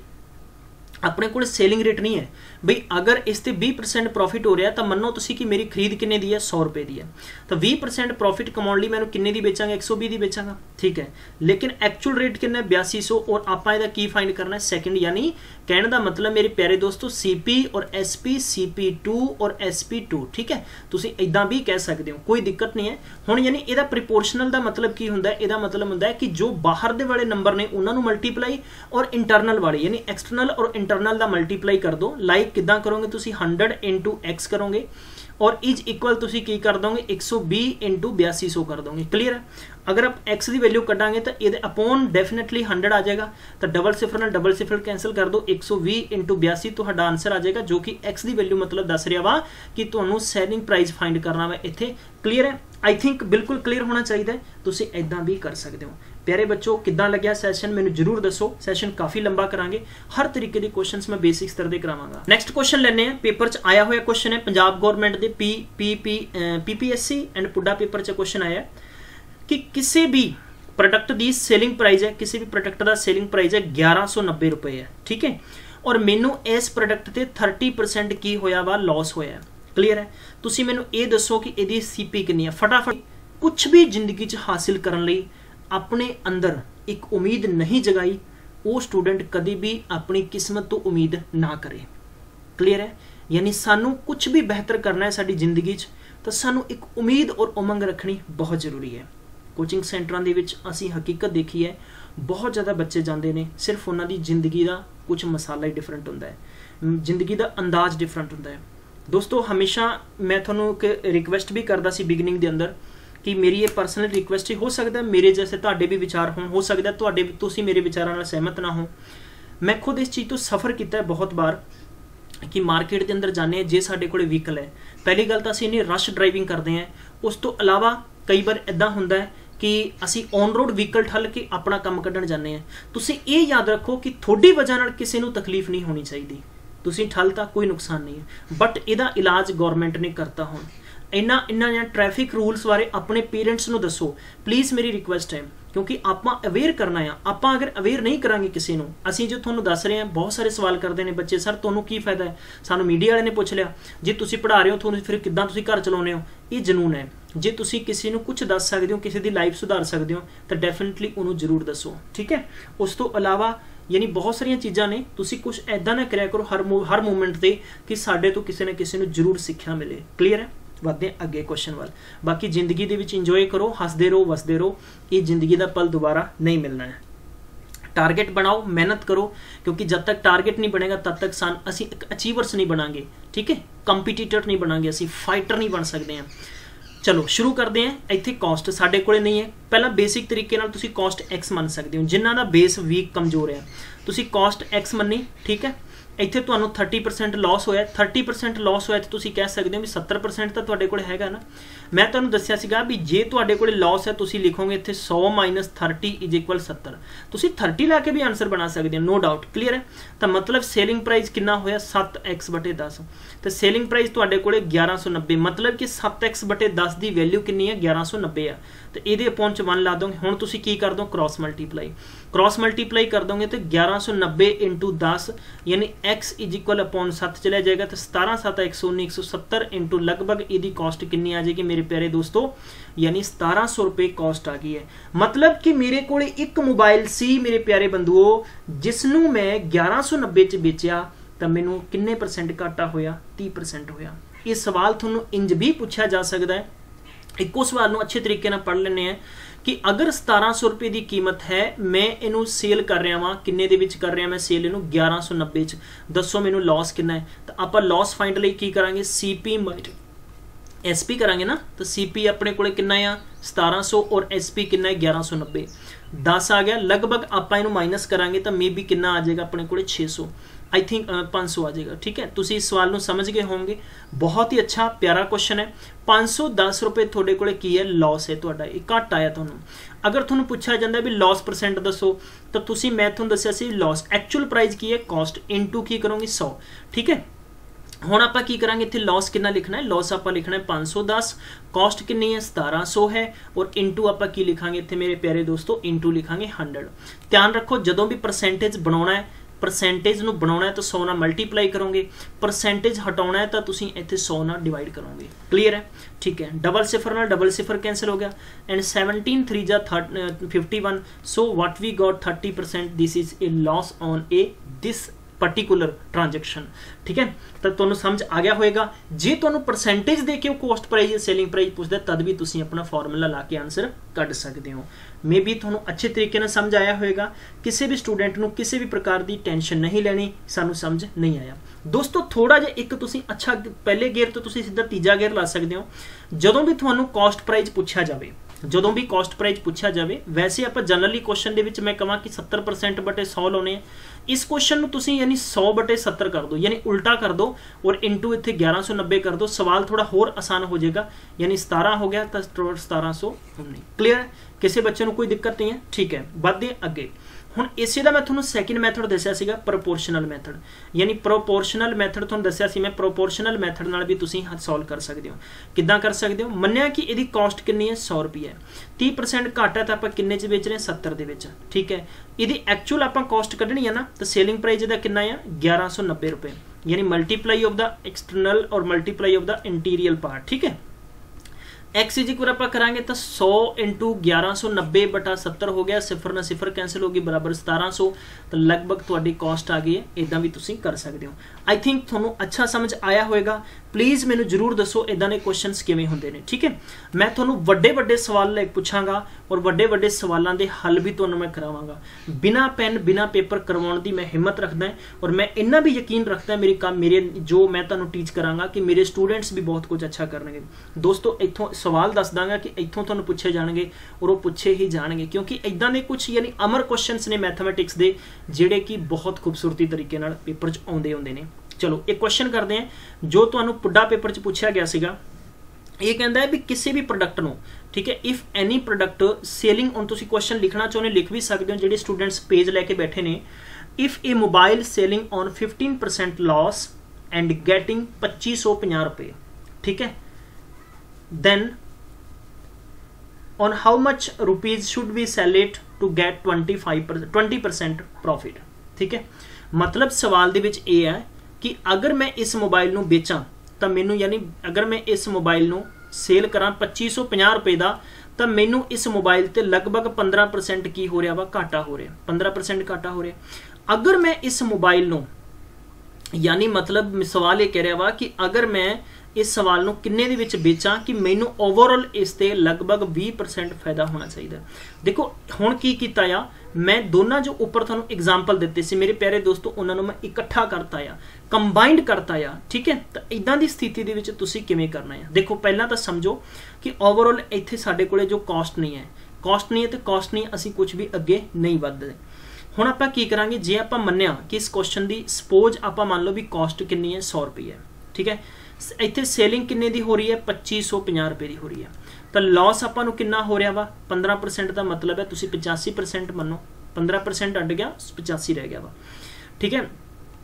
अपने को सेलिंग रेट नहीं है बई, अगर इस ते बीस परसेंट प्रॉफिट हो रहा है तो मनो तुसी कि मेरी खरीद किन्ने दी है? सौ रुपए की है। तो बीस परसेंट प्रॉफिट कमाने लिए मैं किन्ने दी बेचांगा? एक सौ बीस की बेचांगा, ठीक है। लेकिन एक्चुअल रेट कितना है? बयासी सौ। और आप इहदा की फाइंड करना है? सेकंड। यानी कहने का मतलब मेरे प्यारे दोस्तों सीपी और एसपी, सीपी टू और एसपी टू, ठीक है। तुसी इदां भी कह सकते हो, कोई दिक्कत नहीं है। हुण यानी इहदा प्रिपोर्शनल का मतलब की हुंदा है? इहदा मतलब हुंदा है कि जो बाहर दे वाले नंबर ने उन्हां नूं मल्टीप्लाई और इंटरनल वाले यानी एक्सटर्नल और इंटरनल का मल्टीप्लाई कर दो। लाइक किद्दां करोगे तुसी? हंड्रड इंटू एक्स करोगे और इज इक्वल तुसी की कर दोगे? एक सौ बीस इंटू बयासी सौ कर दोगे। क्लियर है? अगर आप एक्स की वैल्यू कटांगे तो ये अपॉन डेफिनेटली हंड्रड आ जाएगा, तो डबल सिफर ना डबल सिफर कैंसिल कर दो, एक सौ बीस इंटू बयासी तो आंसर आ जाएगा, जो कि एक्स की वैल्यू मतलब दस रहा वा कि तुहानूं सेलिंग प्राइस फाइंड करना वा इत्थे। क्लीयर है? आई थिंक बिल्कुल क्लीयर होना चाहिए। तुसी इदां भी कर सकते हो। प्यारे बच्चों किद्दां लग्या सैशन? मैनू जरूर दसो। सैशन काफ़ी लंबा करांगे, हर तरीके के क्वेश्चंस मैं बेसिक स्तर के करावांगा। नैक्सट क्वेश्चन लेने हैं, पेपर च आया हुआ क्वेश्चन है पंजाब गौरमेंट के P P P P P S C and PUDA paper च क्वेश्चन आया कि किसी भी प्रोडक्ट की सेलिंग प्राइस है, किसी भी प्रोडक्ट का सेलिंग प्राइस है ग्यारह सौ नब्बे रुपए है, ठीक है। और मैनू इस प्रोडक्ट से थर्टी परसेंट की होया वा? लॉस होया। क्लीयर है? तुसी मैनू ये दसो कि इहदी सीपी कितनी है? फटाफट। कुछ भी जिंदगी च हासिल करने लई अपने अंदर एक उम्मीद नहीं जगाई, वो स्टूडेंट कभी भी अपनी किस्मत तो उम्मीद ना करे। क्लीयर है? यानी सानू कुछ भी बेहतर करना है साडी जिंदगी च, तो सानू एक उम्मीद और उमंग रखनी बहुत जरूरी है। कोचिंग सेंटरां दे विच असीं हकीकत देखी है, बहुत ज़्यादा बच्चे जाते हैं, सिर्फ उन्होंने जिंदगी का कुछ मसाला ही डिफरेंट होंदा है, जिंदगी का अंदाज डिफरेंट होंदा है। दोस्तों हमेशा मैं तुहानूं एक रिक्वेस्ट भी करदा सी बिगिनिंग दे अंदर कि मेरी ये पर्सनल रिक्वेस्ट ही हो सकता है मेरे जैसे तुहाडे भी विचार होण, हो सकता है तुहाडे तुसीं मेरे विचारां नाल सहमत ना हो। मैं खुद इस चीज़ तो सफ़र किया है बहुत बार कि मार्केट के अंदर जाने जे साडे कोले व्हीकल है, पहली गल तो असीं इन्नी रश ड्राइविंग करते हैं, उस तो अलावा कई बार इदां हुंदा है कि असीं ऑन रोड व्हीकल ठल के अपना काम कड्ढण जाने हैं। तुसीं ये याद रखो कि थोड़ी वजह नाल किसी नूं तकलीफ नहीं होनी चाहिए, तुसीं ठलता कोई नुकसान नहीं है, बट इहदा इलाज गौरमेंट ने करता हुण। इन्ना इन्ना ट्रैफिक रूल्स बारे अपने पेरेंट्स नूं दसो प्लीज़, मेरी रिक्वेस्ट है, क्योंकि आपां अवेयर करना है। आपां अगर अवेयर नहीं करांगे किसी नूं, असीं जो तुहानूं दस रहे हैं, बहुत सारे सवाल करते हैं बच्चे, सर तुहानूं की फायदा है? सानूं मीडिया वाले ने पुछ लिया, जे तुसीं पढ़ा रहे हो तुहानूं फिर किद्दां तुसीं घर चलाउने हो? ये जनून है। जे तुसीं किसी नूं कुछ दस सकदे हो, किसी दी लाइफ सुधार सकदे हो, तो डेफिनेटली उन्होंने जरूर दसो, ठीक है। उस तो अलावा यानी बहुत सारिया चीज़ां ने, तुसीं कुछ ऐदा ना करिया करो हर हर मूवमेंट से कि साडे तो किसी ने किसी नूं जरूर सिक्ख्या मिले। क्लीयर है? बढ़ते हैं अगे क्वेश्चन वाल। बाकी जिंदगी दे विच इंजॉय करो, हसदे रहो, वसदे रहो, ये जिंदगी का पल दोबारा नहीं मिलना है। टारगेट बनाओ, मेहनत करो, क्योंकि जब तक टारगेट नहीं बनेगा तब तक सान असी एक अचीवर्स नहीं बनांगे, ठीक है, कंपीटीटर नहीं बनांगे, असी फाइटर नहीं बन सकते हैं। चलो शुरू करते हैं। इत्थे कॉस्ट साडे कोले नहीं है, पहला बेसिक तरीके नाल तुसी कॉस्ट एक्स मन सकते हो, जिन्हां दा बेस वीक कमजोर है तुसी कॉस्ट एक्स मन्नी, ठीक है। इत्थे तुहानूं थर्टी परसेंट लॉस होया, थर्टी परसेंट लॉस होया तो तुसी कह सकते हो भी सत्तर परसेंट तो तुहाडे कोल हैगा ना। मैं तुहानूं दस्सिया सीगा भी जे तुहाडे कोल लॉस है तुसी लिखोगे इत्थे सौ माइनस थर्टी इज इक्वल सत्तर, तुसी थर्टी लैके भी आंसर बना सकते हो, नो डाउट। क्लीयर है। तो मतलब सेलिंग प्राइस कितना होया सत्त एक्स बटे दस, तो सेलिंग प्राइस तुहाडे कोल ग्यारह सौ नब्बे, मतलब कि सत्त एक्स बटे दस की वैल्यू कितनी है ग्यारह सौ नब्बे है। तो ये अपॉन च वन ला दोगे, हुण तुसी की कर दो क्रॉस मल्टीप्लाई, क्रॉस मल्टीप्लाई कर दोगे तो ग्यारह सौ नब्बे इंटू दस यानी एक्स इज इक्वल अपॉन सत्त चला जाएगा, तो सतारह सत्त एक सौ उन्नी एक सौ सत्तर इंटू लगभग यदी कॉस्ट कितनी आ जाएगी मेरे प्यारे दोस्तों, यानी सतारह सौ रुपये कॉस्ट आ गई है। मतलब कि मेरे को एक मोबाइल सी मेरे प्यारे बंधुओं जिसनों मैं ग्यारह सौ नब्बे च बेचिया तो मैनू किन्ने परसेंट घाटा होया, तीस परसेंट होया। ये सवाल थोनों इंज भी पूछा जा सकता है, इको सवाल नूं अच्छे तरीके नाल पढ़ लेने हैं कि अगर सतारह सौ रुपये की कीमत है, मैं इनू सेल कर रहा वहाँ किन्ने दे विच कर रहा मैं सेल इनू ग्यारह सौ नब्बे च, दसो मैनू लॉस कितना है। तो आप लॉस फाइंड लई की करांगे सी पी माइट एस पी करांगे ना, तो सी पी अपने को कितना आ सतारह सौ और एस पी कितना है ग्यारह सौ नब्बे, दस आ गया। लगभग आप इनू माइनस करांगे तो मे बी कितना आ जाएगा अपने को छे सौ, आई थिंक पाँच सौ आ जाएगा। ठीक है, तुसी इस सवाल को समझ गए होंगे, बहुत ही अच्छा प्यारा क्वेश्चन है। पाँच सौ दस रुपये थोड़े को की है लॉस है, तुहाडा ये घट आया तुहानूं। अगर तुहानूं पूछा जाता है भी लॉस परसेंट दसो, तो तुसी मैं तुहानूं दस्सिया सी लॉस एक्चुअल प्राइस की है कॉस्ट इनटू की करोगे सौ। ठीक है, हुण आपां की करांगे इत्थे लॉस कितना लिखना है, लॉस आपां लिखना है पाँच सौ दस, कॉस्ट कितनी है सतारह सौ है, और इंटू आपां की लिखांगे इत्थे मेरे प्यारे दोस्तों इंटू लिखांगे हंड्रेड। ध्यान रखो जदों भी परसेंटेज बनाउणा है, परसेंटेज नूं बनाउणा है तो सौ नाल मल्टीप्लाई करोगे, परसेंटेज हटाउणा है तो तुसीं इत्थे सौ नाल डिवाइड करोगे। क्लीयर है, ठीक है। डबल सिफर नाल डबल सिफर कैंसिल हो गया एंड सेवनटीन थ्री जा fifty one, so what we got thirty percent this is a loss on a this particular transaction. ठीक है, तो तुहानूं समझ आ गया होएगा। जे तुहानूं परसेंटेज दे के कॉस्ट प्राइस सेलिंग प्राइस पूछदा तद भी तुसीं अपना फॉर्मूला ला के आंसर कढ सकते हो। मे बी तुहानूं अच्छे तरीके नाल समझ आया होएगा। किसी भी स्टूडेंट नूं किसी भी प्रकार की टेंशन नहीं लेनी, सानूं समझ नहीं आया दोस्तों। थोड़ा जिहा एक तुसीं अच्छा पहले गेयर तो तुसीं सीधा तीजा गेयर ला सकते हो। जदों भी तुहानूं कॉस्ट प्राइस पूछा जाए, जदों भी कॉस्ट प्राइस पूछा जाए, वैसे आप जनरली क्वेश्चन दे विच मैं कहां कि सत्तर परसेंट बटे सौ लाने, इस क्वेश्चन में तुसीं यानी सौ बटे सत्तर कर दो, यानी उल्टा कर दो और इंटू इत्थे ग्यारह सौ नब्बे कर दो, सवाल थोड़ा होर आसान हो जाएगा। यानी सतारह हो गया तो सतारह सौ उन्नी। क्लीयर है, किसी बच्चे को कोई दिक्कत नहीं है। ठीक है, बढ़ते अगे। हुण इसे दा मैं तुहानूं सैकेंड मैथड दस्सिया सीगा प्रोपोर्शनल मैथड, यानी प्रोपोर्शनल मैथड तुहानूं दस्सिया सी मैं प्रोपोर्शनल मैथड नाल भी तुसीं सॉल्व कर सकते हो। किद्दां कर सकते हो, मन्निया कि इहदी कॉस्ट कितनी है सौ रुपये है, तीस परसेंट घाटा है तो आप किन्ने च बेच रहे हैं सत्तर दे विच। ठीक है, इहदी एक्चुअल आप कॉस्ट कढनी है ना, तो सेलिंग प्राइस इहदा कितना है ग्यारह सौ नब्बे रुपये, यानी मल्टीप्लाई ऑफ द एक्सटर्नल और multiply of the interior part. ठीक है, एक्स इज इक्वल आप करांगे तो सौ इंटू ग्यारह सौ नब्बे बटा सत्तर हो गया, सिफर ना सिफर कैंसिल होगी बराबर सतारह सौ, तो लगभग तुहाडी कॉस्ट आ गई है। इदां भी तुसीं कर सकते हो। आई थिंक तुहानूं अच्छा समझ आया होएगा। प्लीज़ मैनूं जरूर दसो इदां दे क्वेश्चनस किवें हुंदे ने। ठीक है, मैं तुहानूं वड्डे वड्डे सवाल ले पुछांगा और वड्डे वड्डे सवालों के हल भी तुहानूं मैं करावांगा। बिना पेन बिना पेपर करवाउण दी मैं हिम्मत रखदा है, और मैं इन्ना भी यकीन रखदा मेरे काम मेरे जो मैं तुहानूं टीच करांगा कि मेरे स्टूडेंट्स भी बहुत कुछ अच्छा करनगे। दोस्तों इत्थों सवाल दस दांगा कि इत्थों तुहानूं पुछे जाणगे और वो पुछे ही जाणगे, क्योंकि इदां दे कुछ यानी अमर क्वेश्चनस ने मैथमैटिक्स दे जिहड़े कि बहुत खूबसूरती तरीके नाल पेपर च आउंदे हुंदे ने। चलो एक क्वेश्चन करते हैं जो तुहानूं पुड्डा पेपर च पूछा गया सीगा। ये कहता है भी किसी भी प्रोडक्ट नूं, ठीक है, if any product selling on, तुसीं क्वेश्चन लिखना चाहुंदे लिख भी सकते हो, जिहड़े स्टूडेंट्स पेज लैके बैठे ने। If a mobile selling on fifteen percent loss and getting पच्ची सौ पचास रुपये, ठीक है, then on how much rupees should we sell it to get twenty five percent twenty percent profit. ठीक है, मतलब सवाल दे विच ये है कि अगर मैं इस मोबाइल नूं बेचां तो मैनू, यानी अगर मैं इस मोबाइल नूं सेल करा पच्ची सौ पचास रुपये का, तो मैनू इस मोबाइल ते लगभग पंद्रह परसेंट की हो रहा वा घाटा हो रहा, पंद्रह परसेंट घाटा हो रहा। अगर मैं इस मोबाइल नूं, यानी मतलब सवाल ये कह रहा वा कि अगर मैं इस सवाल नूं किन्ने दे विच बेचां कि मैनू ओवरऑल इस ते लगभग बीस परसेंट फायदा होना चाहिए। देखो हुण की कीता आ, मैं दोनों जो ऊपर तुहानूं एग्जाम्पल दिते सी मेरे प्यारे दोस्तों, उन्होंने मैं इकट्ठा करता आ, कंबाइंड करता आ। ठीक है, तो इदां दी स्थिति दे विच तुसीं किवें करना है। देखो पहला तो समझो कि ओवरऑल इत्थे साडे कोले जो कॉस्ट नहीं है, कॉस्ट नहीं है तो कॉस्ट नहीं, असी कुछ भी अगे नहीं वधदे। हुण आपां की करांगे, जे आपां मन्निया कि इस क्वेश्चन की सपोज आपां मान लो भी कॉस्ट कितनी है सौ रुपये, ठीक है, इत्थे सेलिंग किन्ने दी हो रही है पच्ची सौ पचास रुपये की हो रही है, तो लॉस आपां नूं कितना हो रहा वा पंद्रह परसेंट का मतलब है तुसीं पचासी परसेंट मनो, पंद्रह परसेंट अड गया पचासी रह गया वा, ठीक है।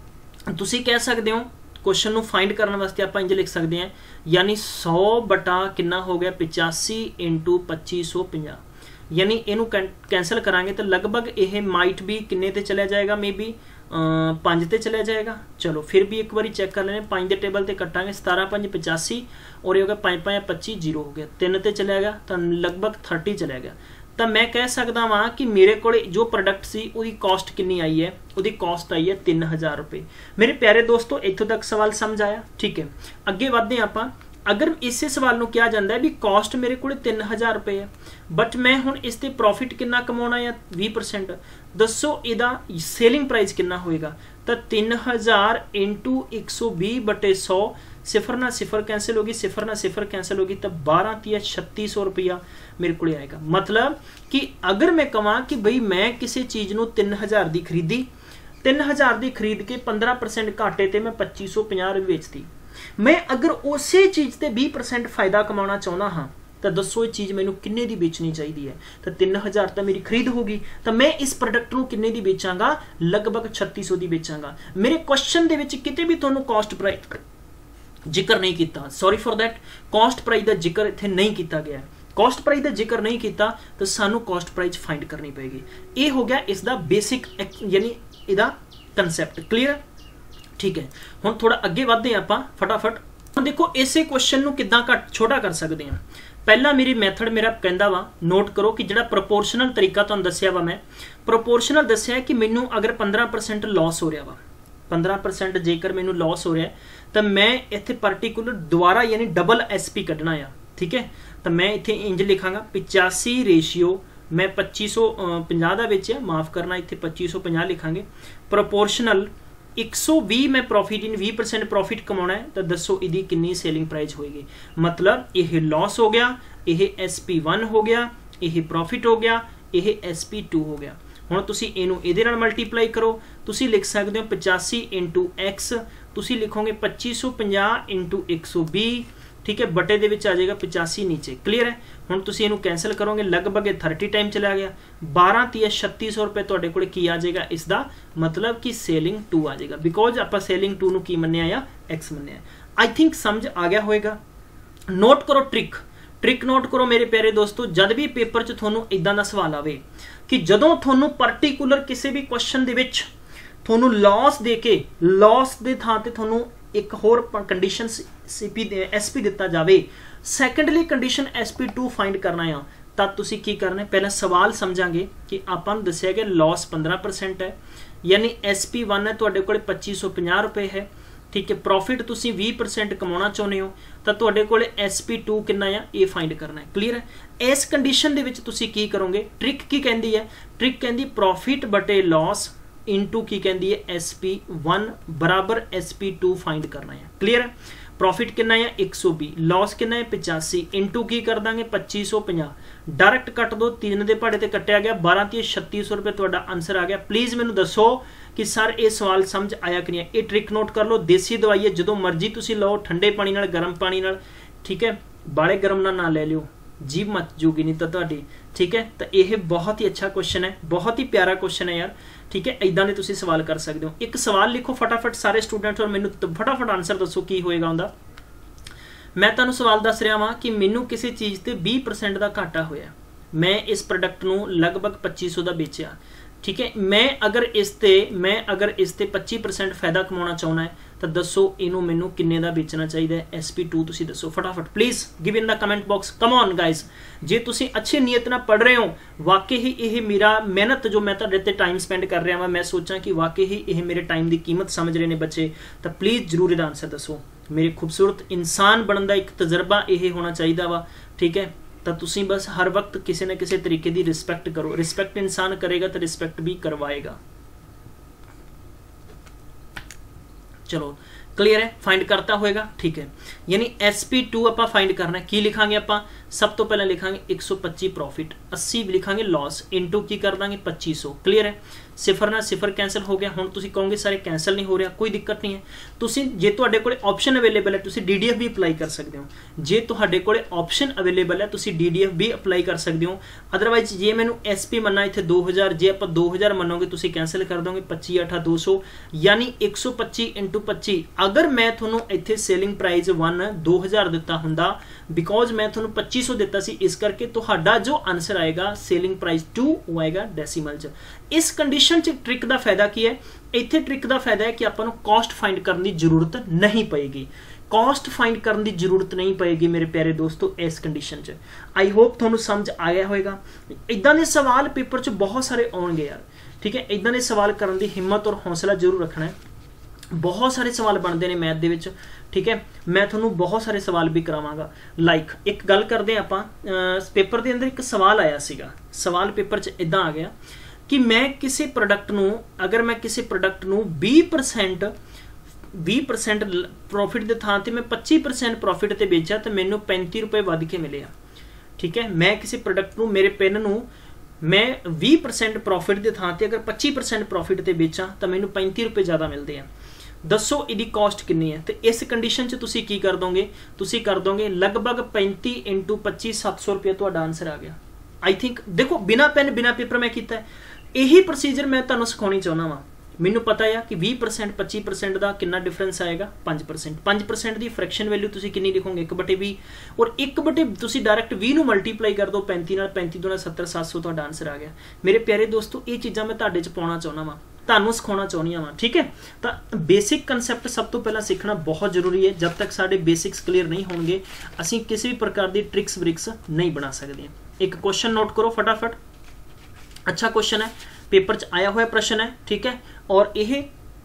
तुसीं कह सकते हो क्वेश्चन नूं फाइंड करने वास्ते आपां इंज लिख सकते हैं, यानी सौ बटा कितना हो गया पचासी इंटू पच्ची सौ पचास, यानी इनू कैंसल करांगे तो लगभग यह माइट भी किन्ने ते चलिया जाएगा, मे बी पाँच ते चलिया जाएगा। चलो फिर भी एक बार चेक कर लेने, पाँच के टेबल ते कटांगे, सतारा पंज पचासी और ये हो गया पाँच पाँच पच्ची जीरो हो गया, तीन ते चलिया गया तो लगभग थर्टी चलिया गया। तो मैं कह सकता वहाँ कि मेरे को जो प्रोडक्ट सी उसकी कॉस्ट कितनी आई है, उसकी कॉस्ट आई है तीन हज़ार रुपये। मेरे प्यारे दोस्तों इत्थों तक सवाल समझ आया, ठीक है। अगे बढ़ते हैं आपां, अगर इसे सवाल नूं किया जाता है भी कॉस्ट मेरे को तीन हज़ार रुपये है, बट मैं हुण इस ते प्रॉफिट कितना कमाउणा है बीस परसेंट, दसो इहदा सेलिंग प्राइस कितना होएगा, तो तीन हज़ार इंटू एक सौ भी बटे सौ, सिफर ना सिफर कैंसिल होगी, सिफर ना सिफर कैंसिल होगी, तो बारह तीस छत्तीस सौ रुपया मेरे को आएगा। मतलब कि अगर मैं कहां कि बई मैं किसी चीज़ नूं तीन हज़ार की खरीदी, तीन हज़ार की खरीद के पंद्रह परसेंट घाटे ते मैं पच्ची सौ पचास बेचती, मैं अगर उस चीज़ से बीस परसेंट फायदा कमाना चाहता हाँ तो दसो ये चीज़ मैनू किन्ने दी बेचनी चाहिए है, तो तीन हज़ार तो मेरी खरीद होगी, तो मैं इस प्रोडक्ट नूं किन्ने दी बेचांगा, लगभग छत्ती सौ की बेचांगा। मेरे क्वेश्चन दे विच किते भी तुहानूं कॉस्ट प्राइस जिक्र नहीं किया, sorry for that, cost price का जिक्र इत्थे नहीं किया गया, कॉस्ट प्राइस का जिक्र नहीं किया तो सानू कॉस्ट प्राइस फाइंड करनी पेगी। ये हो गया इसका बेसिक यानी इहदा कंसैप्ट, क्लीयर, ठीक है। हुण थोड़ा अगे बढ़ते हैं आपां फटाफट। हुण देखो इसे क्वेश्चन नूं किद्दां घट छोटा कर सकते हैं। पहला मेरी मैथड मेरा कहंदा वा, नोट करो कि जिहड़ा प्रोपोर्शनल तरीका तुहानूं दस्सिया वा, मैं प्रोपोर्शनल दस्सिया कि मैनूं अगर पंद्रह परसेंट लॉस हो रहा वा, पंद्रह परसेंट जेकर मैनूं लॉस हो रहा है तो मैं इत्थे पर्टिकुलर दोबारा यानी डबल एस पी कढ़ना आ, ठीक है। तो मैं इत्थे इंज लिखांगा पचासी रेशियो मैं पच्ची सौ पचास का बेचिया, माफ़ करना इत्थे पच्ची सौ पचास लिखांगे, प्रोपोर्शनल एक सौ भी मैं प्रॉफिट इन बीस परसेंट प्रॉफिट कमाना है, तो दसो इहदी कितनी सेलिंग प्राइस होएगी। मतलब यह लॉस हो गया, यह एस पी वन हो गया, यह प्रॉफिट हो गया, यह एस पी टू हो गया। हुण तुसीं इहनूं इहदे नाल मल्टीप्लाई करो, तुसीं लिख सकते हो पचासी इंटू एक्स, तुसीं लिखोगे पच्ची सौ पचास इंटू एक सौ भी, ठीक है, बटे दे विच आ जाएगा पचासी नीचे, क्लीयर है। हुण तुसीं इहनूं कैंसल करोगे, लगभग थर्टी टाइम चला गया, बारह तीस छत्ती सौ रुपये तुहाडे कोल की आ जाएगा, इसका मतलब कि सेलिंग टू आ जाएगा, बिकॉज आपां सेलिंग टू नूं की मन्निया या एक्स मन्निया। आई थिंक समझ आ गया होएगा। नोट करो ट्रिक, ट्रिक नोट करो मेरे प्यारे दोस्तों, जब भी पेपर च तुहानूं इदां दा सवाल आवे कि जदों तुहानूं पर्टिकुलर किसी भी क्वेश्चन दे विच तुहानूं लॉस दे के लॉस दे थां ते तुहानूं एक होर कंडीशन सीपी एस पी दिता जाए, secondly condition S P two find करना है, तब तुसीं की करना है, पहले सवाल समझांगे कि आपां नूं दस्सिया गया लॉस पंद्रह परसेंट है, यानी एस पी वन है तुहाडे कोल पच्ची सौ पचास रुपये है, ठीक है, प्रॉफिट तुसीं बीस परसेंट कमाना चाहुंदे हो, तो तुहाडे कोल एस पी टू कितना है ये फाइंड करना है, क्लीयर है। इस कंडीशन दे विच तुसीं की करोगे, ट्रिक की कहती है, ट्रिक कहती प्रॉफिट बटे लॉस इंटू की कहती है एस पी वन बराबर एस पी टू फाइंड करना है, क्लीयर है। प्रॉफिट कितना है एक सौ भी, लॉस कितना है पचासी, इंटू की कर देंगे पच्ची सौ पचास, डायरैक्ट कट दो, तीन के भाड़े से कटिया गया, बारह तीस छत्ती सौ रुपये तुहाडा आंसर आ गया। प्लीज़ मैनू दसो कि सर ये सवाल समझ आया कि नहीं। ये ट्रिक नोट कर लो, देसी दवाई है, जो मर्जी तुसीं लो, ठंडे पानी नाल गर्म पानी नाल, ठीक है, बाले गर्म ना ना ले लियो, जीभ मच जूगी नहीं तो तुहाडी, ठीक है। तो यह बहुत ही अच्छा क्वेश्चन है, बहुत ही प्यारा क्वेश्चन है यार, ठीक है। इदां दे तुसीं सवाल कर सकते हो। एक सवाल लिखो फटाफट सारे स्टूडेंट और मैनू फटाफट आंसर दसो की होएगा उनका। मैं तुहानूं सवाल दस रहा वां कि मैनू किसी चीज़ ते बीस परसेंट का घाटा होया, मैं इस प्रोडक्ट नूं लगभग पच्ची सौ का बेचिया, ठीक है। मैं अगर इस ते मैं अगर इस ते पच्ची परसेंट फायदा कमाना चाहना है तो दसो इनू मैनू किन्ने दा बेचना चाहिए, एस पी टू तुसीं दसो फटाफट, please give in the comment box. Come on guys, जे तुसीं अच्छी नीयत नाल पढ़ रहे हो, वाकई ही यह मेरा मेहनत जो मैं तुहाडे ते टाइम स्पेंड कर रहा हाँ, मैं सोचा कि वाकई ही यह मेरे टाइम की कीमत समझ रहे हैं बच्चे, तो प्लीज़ जरूर इसका आंसर दसो। मेरे खूबसूरत इंसान बनने का एक तजर्बा यह होना चाहिए वा, ठीक है। तो तुसीं बस हर वक्त किसी न किसी तरीके की रिस्पैक्ट करो, रिस्पैक्ट इंसान करेगा तो रिस्पैक्ट भी करवाएगा। चलो क्लीयर है, फाइंड करता होएगा, ठीक है। यानी एस पी टू आप फाइंड करना है, की लिखांगे आप सब तो पहले लिखांगे एक सौ पच्ची प्रॉफिट, अस्सी लिखांगे लॉस, इंटू की कर देंगे पच्ची सौ, क्लीयर है। सिफर ना सिफर कैंसल हो गया, हुण तुसीं कहोगे सारे कैंसल नहीं हो रहा, कोई दिक्कत नहीं है। तुसीं जे तुहाडे कोले ऑप्शन अवेलेबल है तुसीं डी डी एफ भी अप्लाई कर सकते हो, जे तुहाडे कोले ऑप्शन अवेलेबल है तुसीं डी डी एफ भी अप्लाई कर सकते हो। अदरवाइज जे मैनू एस पी मनना इत्थे दो हज़ार, जे आप दो हज़ार मनोगे तुसीं कैंसल कर दोगे, पच्ची अठा दो सौ यानी एक सौ पच्ची इंटू पच्ची। अगर मैं तुहानूं इत्थे सेलिंग प्राइस वन दो हज़ार दिता हुंदा, बिकॉज मैं तुहानूं पच्ची सौ दिता सी, इस करके तुहाडा जो आंसर आएगा सेलिंग प्राइस टू वो आएगा डेसीमल च। इस कंडीशन च ट्रिक का फायदा की है, इत्थे ट्रिक का फायदा है कि आपां नूं कॉस्ट फाइंड करने की जरूरत नहीं पएगी, कॉस्ट फाइंड करने की जरूरत नहीं पएगी मेरे प्यारे दोस्तों इस कंडीशन च। आई होप तुहानूं समझ आ गया होएगा। इदां दे सवाल पेपर च बहुत सारे आउणगे यार, ठीक है। इदां दे सवाल करने की हिम्मत और हौसला जरूर रखना है। बहुत सारे सवाल बनते हैं मैथ दे विच, ठीक है। मैं तुहानूं बहुत सारे सवाल भी करावांगा। लाइक एक गल करते हैं आपां, पेपर के अंदर एक सवाल आया सीगा, सवाल पेपर च इदां आ गया कि मैं किसी प्रोडक्ट नूं, अगर मैं किसी प्रोडक्ट नूं बीस परसेंट बीस परसेंट प्रॉफिट के थां ते मैं पच्ची परसेंट प्रॉफिट ते बेचा तो मैनूं पैंती रुपए वध के मिले आ, ठीक है। मैं किसी प्रोडक्ट नूं, मेरे पेन नूं मैं बीस परसेंट प्रॉफिट के थां ते अगर पच्ची परसेंट प्रॉफिट ते बेचा तो मैनूं पैंती रुपए ज़्यादा मिलते हैं। दसो इहदी कॉस्ट कितनी है, तो इस कंडीशन च तुसीं की कर दोगे, तुसीं कर दोगे लगभग पैंती इंटू पच्ची सत्त सौ रुपये तुहाडा आंसर आ गया। आई थिंक देखो बिना पेन बिना पेपर मैं किया यही प्रोसीजर मैं तुहानूं सिखाउणी चाहुंदा वां। मैनूं पता है कि बीस परसेंट पच्ची परसेंट का कितना डिफरेंस आएगा, पाँच परसेंट पाँच परसेंट की फ्रैक्शन वैल्यू तुसीं कितनी लिखोगे, एक बटे भी, और एक बटे तुसीं डायरैक्ट भी नूं मल्टीप्लाई कर दो पैंती नाल, पैंती दो सत्तर सत्त सौ तुहाडा आंसर आ गया। मेरे प्यारे दोस्तों ये चीज़ां मैं तुहाडे च पाउणा चाहुंदा वां, तुहानूं सिखाउणा चाहुंदी वां, ठीक है। तो बेसिक कंसैप्ट सब तो पहला सीखना बहुत जरूरी है। जब तक साडे बेसिक्स क्लीयर नहीं होंगे असीं किसी भी प्रकार की ट्रिक्स ब्रिक्स नहीं बना सकते। एक क्वेश्चन नोट करो फटाफट, अच्छा क्वेश्चन है, पेपर च आया हुआ प्रश्न है, ठीक है। और यह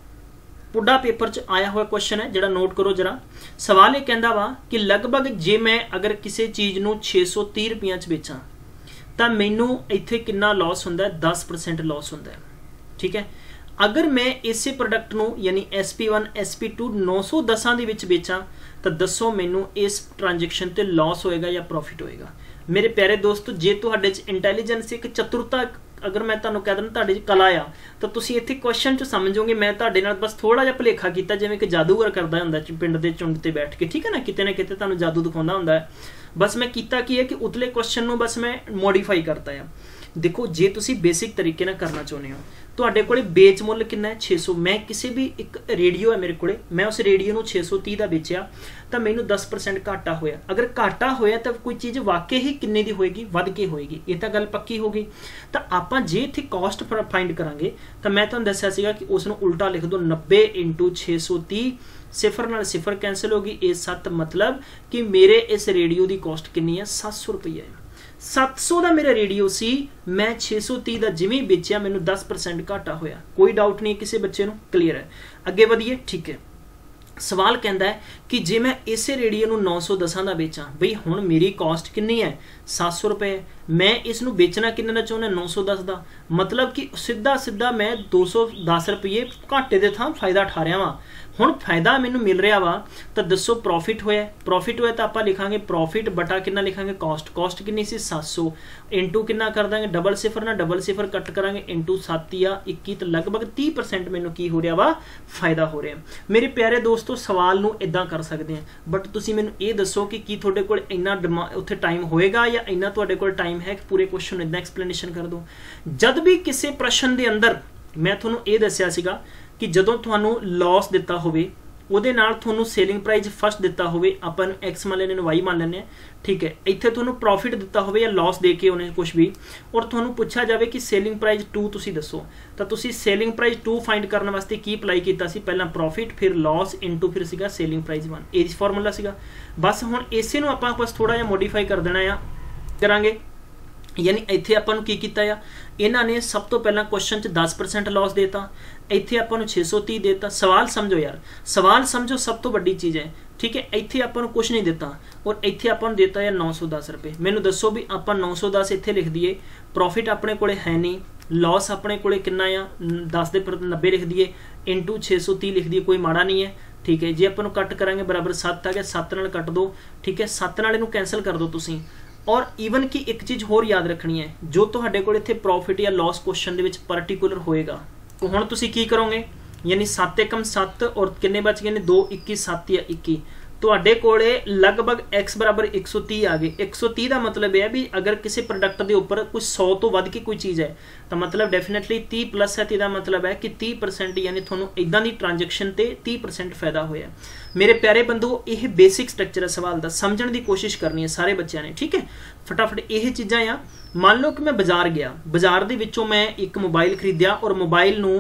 पुडा पेपर च आया हुआ क्वेश्चन है जिहड़ा नोट करो जरा। सवाल ये कहता वा कि लगभग जे मैं अगर किसी चीज़ नूं छे सौ तीह रुपया च बेचां तो मैनूं इत्थे कितना लॉस हुंदा है, दस परसेंट लॉस हुंदा है, ठीक है। अगर मैं इसे प्रोडक्ट नूं यानी S P one S P two नौ सौ दसां दे विच बेचां तो दसो मैनूं इस ट्रांजैक्शन ते लॉस होएगा या प्रॉफिट होएगा। मेरे प्यारे दोस्तों जे तुहाडे च इंटैलीजेंस एक चतुरता अगर मैं तुहानूं कह दिंदा तुहाडे च कला आ तो तुसीं इत्थे क्वेश्चन च समझोगे मैं तुहाडे नाल बस थोड़ा जिहा भुलेखा कीता जिवें कि जादूगर करदा हुंदा पिंड दे चुंड ते बैठ के, ठीक है ना, किते ना किते तुहानूं जादू दिखाउंदा हुंदा है। बस मैं कीता की है कि उतले क्वेश्चन नूं बस मैं मॉडिफाई करता है। देखो जे तुसीं बेसिक तरीके नाल करना चाहुंदे हो, तुहाडे कोले बेच मुੱਲ कितना है छे सौ, मैं किसी भी एक रेडियो है मेरे कोले, मैं उस रेडियो नूं छे सौ तीह का बेचिया तो मैनूं दस परसेंट घाटा होया। अगर घाटा होया तो कोई चीज़ वाकई ही किन्ने दी होएगी, वध के होएगी, ये तो गल पक्की हो गई। तो आपां जे इत्थे कॉस्ट फाइंड करांगे तो मैं तुहानूं दस्सिया सीगा कि उसनूं उल्टा लिख दो, नब्बे इंटू छे सौ तीह, सिफर नाल सिफर कैंसिल होगी, ये सत्त, मतलब कि मेरे इस रेडियो की कॉस्ट कितनी है, सत्त सौ रुपये है। सत्त सौ का मेरा रेडियो सी, मैं छे सौ तीह का जिवें बेचिया मैनूं दस परसेंट घाटा होया। कोई डाउट नहीं किसी बच्चे नूं, क्लीयर है। अगे वधिए, ठीक है। सवाल कहता है कि जे मैं इसे रेडियो नूं नौ सौ दसां का बेचां, बई हुण मेरी कॉस्ट कितनी है, सत्त सौ रुपये, मैं इसनूं बेचना किन्ने दा चाहुंदा, नौ सौ दस का, मतलब कि सीधा सीधा मैं दो सौ दस रुपये घाटे के थां फायदा ठा रहा वां। हुण फायदा मैनूं मिल रहा वा तो दसो प्रॉफिट होया, प्रॉफिट होया तो आपां लिखांगे प्रॉफिट बटा कितना लिखांगे कॉस्ट, कॉस्ट कितनी सी सत्त सौ, इंटू कितना कर देंगे डबल सिफर ना डबल सिफर कट करांगे इंटू सत्त या इक्की, तो लगभग तीह परसेंट मैनूं की हो रहा वा, फायदा हो रहा। मेरे प्यारे दोस्तों सवाल नूं इदां कर सकते हैं, बट तुसीं मैनूं ये दसो कि की तुहाडे कोल इन्ना डिमा उत्थे टाइम होएगा या इन्ना तुहाडे कोल टाइम है कि पूरे क्वेश्चन इदां एक्सप्लेनेशन कर दो। जद भी किसी प्रश्न के अंदर मैं तुहानूं ये दस्सिया सीगा कि जदों तुहानूं लॉस दिता होवे ਉਹਦੇ ਨਾਲ ਤੁਹਾਨੂੰ ਸੇਲਿੰਗ ਪ੍ਰਾइस फस्ट दिता होवे, ਆਪਾਂ ਨੂੰ एक्स मान लेने वाई मान लेने, ठीक है। ਇੱਥੇ ਤੁਹਾਨੂੰ प्रॉफिट दिता होवे या लॉस दे के ਉਹਨੇ कुछ भी, और ਤੁਹਾਨੂੰ ਪੁੱਛਿਆ ਜਾਵੇ कि ਸੇਲਿੰਗ ਪ੍ਰਾइस टू ਤੁਸੀਂ ਦੱਸੋ, ਤਾਂ ਤੁਸੀਂ ਸੇਲਿੰਗ ਪ੍ਰਾइस टू फाइंड ਕਰਨ ਵਾਸਤੇ ਕੀ ਅਪਲਾਈ ਕੀਤਾ ਸੀ, ਪਹਿਲਾਂ प्रॉफिट ਫਿਰ लॉस ਇਨਟੂ ਫਿਰ ਸੀਗਾ ਸੇਲਿੰਗ ਪ੍ਰਾइस वन, ਇਹ ਫਾਰਮੂਲਾ ਸੀਗਾ। बस ਹੁਣ ਇਸੇ ਨੂੰ ਆਪਾਂ ਬਸ ਥੋੜਾ ਜਿਹਾ ਮੋਡੀਫਾਈ ਕਰ ਦੇਣਾ ਆ ਕਰਾਂਗੇ। यानी इत्थे आपां नूं की कीता आ, इन्हां ने सब तो पहला क्वेश्चन च दस परसेंट लॉस देता, इत्थे आपां नूं छे सौ तीह देता। सवाल समझो यार, सवाल समझो सब तो वड्डी चीज़ है, ठीक है। इत्थे आपां नूं कुछ नहीं देता और इत्थे आपां नूं देता है नौ सौ दस रुपये। मैनूं दसो भी आपां नौ सौ दस इत्थे लिख दईए, प्रॉफिट अपने कोले है नहीं, लॉस अपने कोले कितना आ दस दे पर नब्बे लिख दिए इंटू छे सौ तीह लिख दिए, कोई माड़ा नहीं है। ठीक है, जे अपन कट करांगे बराबर सत्त आ गया, सत्त नाल कट दो। ठीक है, सत्त नाल इहनूं कैंसल कर दो तुसीं। और ईवन कि एक चीज़ होर याद रखनी है, जो तुहाडे कोल इत्थे प्रॉफिट या लॉस क्वेश्चन दे विच पर्टिकुलर होएगा, तो हुण तुसीं की करोगे, यानी सत्त एकम सत्त और किन्ने बच गए ने दो, इक्की सत्त या इक्की, तुहाडे कोले लगभग एक्स बराबर एक सौ तीह आ गए। एक सौ तीह का मतलब है भी अगर किसी प्रोडक्ट के उपर कुछ सौ तो वध के कोई चीज़ है तो मतलब डेफिनेटली तीह प्लस है, तो इसका मतलब है कि तीह परसेंट यानी थोनों इदां दी ट्रांजैक्शन ते तीह परसेंट फायदा होया। मेरे प्यारे बंधुओ, यह बेसिक स्ट्रक्चर है सवाल का, समझण की कोशिश करनी है सारे बच्चों ने। ठीक है, फटाफट यह चीज़ां आ। मान लो कि मैं बाजार गया, बाजार दे विचों मैं एक मोबाइल खरीदिया और मोबाइल नूं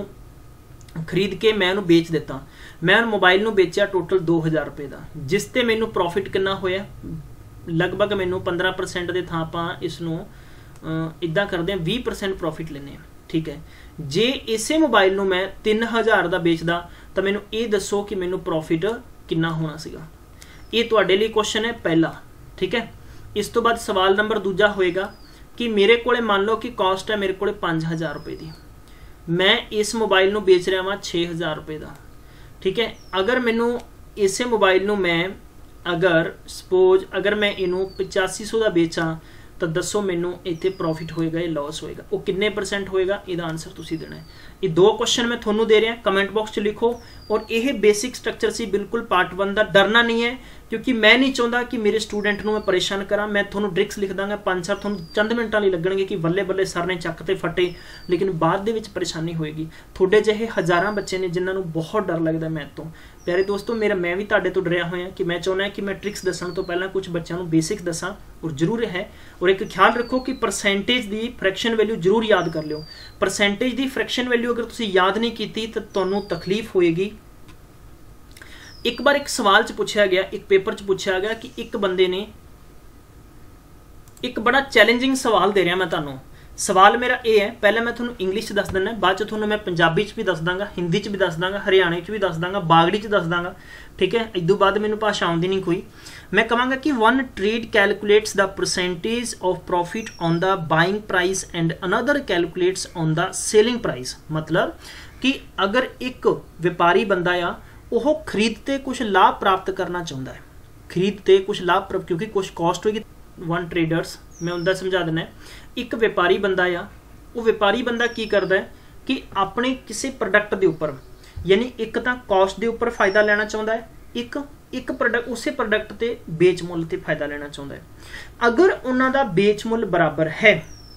खरीद के मैं उन्हें बेच दिता। मैं उन मोबाइल नूं बेचा टोटल दो हज़ार रुपए का, जिस ते मैनू प्रॉफिट कितना होया, लगभग मैनू पंद्रह परसेंट के थां आपां इसनूं इदां करदे हां बीस परसेंट प्रॉफिट लैंदे हां। ठीक है, जे इसे मोबाइल नूं मैं तीन हज़ार का बेचदा तो मैनू ये दसो कि मैनू प्रॉफिट कितना होना सीगा। ये तुहाडे लई क्वेश्चन है पहला। ठीक है, इस तो बाद सवाल नंबर दूजा होएगा कि मेरे कोले मान लो कि कॉस्ट है मेरे कोले पाँच हज़ार रुपए की, मैं इस मोबाइल नूं बेच रहा वां छे हज़ार रुपए का। ठीक है, अगर मैनू इसे मोबाइल नूं मैं अगर सपोज अगर मैं इनू पचासी सौ का बेचा तो दसो मैनू इत्थे प्रॉफिट होएगा या लॉस होएगा, वो किन्ने परसेंट होएगा, इसका आंसर तुसीं देना है। ये दो क्वेश्चन मैं थोनू दे रहा, कमेंट बॉक्स च लिखो। और यह बेसिक स्ट्रक्चर सी बिल्कुल पार्ट वन का, डरना नहीं है क्योंकि मैं नहीं चाहता कि मेरे स्टूडेंट नूं मैं परेशान करा। मैं थोनू ट्रिक्स लिख दांगा, पांच चार थोनू चंद मिनटां लई लगणगे कि बल्ले बल्ले सर ने चक ते फटे, लेकिन बाद दे विच परेशानी होएगी। थोड़े जिहे हज़ारां बच्चे ने जिन्हां नूं बहुत डर लगदा मैथ तो। प्यारे दोस्तों, मेरा मैं भी तुहाडे तो डरिया होया कि मैं चाहुंदा कि मैं ट्रिक्स दस्सण तो पहलां कुछ बच्चों नूं बेसिक्स दसां, और जरूर है। और एक ख्याल रखो कि परसेंटेज की फ्रैक्शन वैल्यू जरूर याद कर लियो। परसेंटेज की फ्रैक्शन वैल्यू अगर तुसीं याद नहीं की तो तुहानूं तकलीफ होएगी। एक बार एक सवाल च पूछा गया, एक पेपर च पूछा गया कि एक बंदे ने एक बड़ा चैलेंजिंग सवाल दे रहा मैं तुहानूं। सवाल मेरा ये है, पहले मैं थोनों इंग्लिश दस दिना, बाद च थोनों मैं पंजाबी च भी दस दांगा, हिंदी च भी दस दांगा, हरियाणे च भी दस दांगा, बागड़ी च दस दांगा। ठीक है, इदों बाद मैनूं भाषा आउंदी नहीं कोई। मैं कहांगा कि one trade calculates the percentage of profit on the buying price and another calculates on the selling price. मतलब कि अगर एक व्यापारी बंदा आ वो खरीदते कुछ लाभ प्राप्त करना चाहता है, खरीदते कुछ लाभ प्राप्त, क्योंकि कुछ कॉस्ट होगी वन ट्रेडर्स, मैं उनका समझा देना है। एक व्यापारी बंदा आ, वो व्यापारी बंदा की करता है कि अपने किसी प्रोडक्ट के उपर, यानी एक तो कॉस्ट के उपर फायदा लेना चाहता है, एक एक प्रोडक्ट उस प्रोडक्ट के बेच मुल से फायदा लेना चाहता है। अगर उन्होंने बेच मुल बराबर है,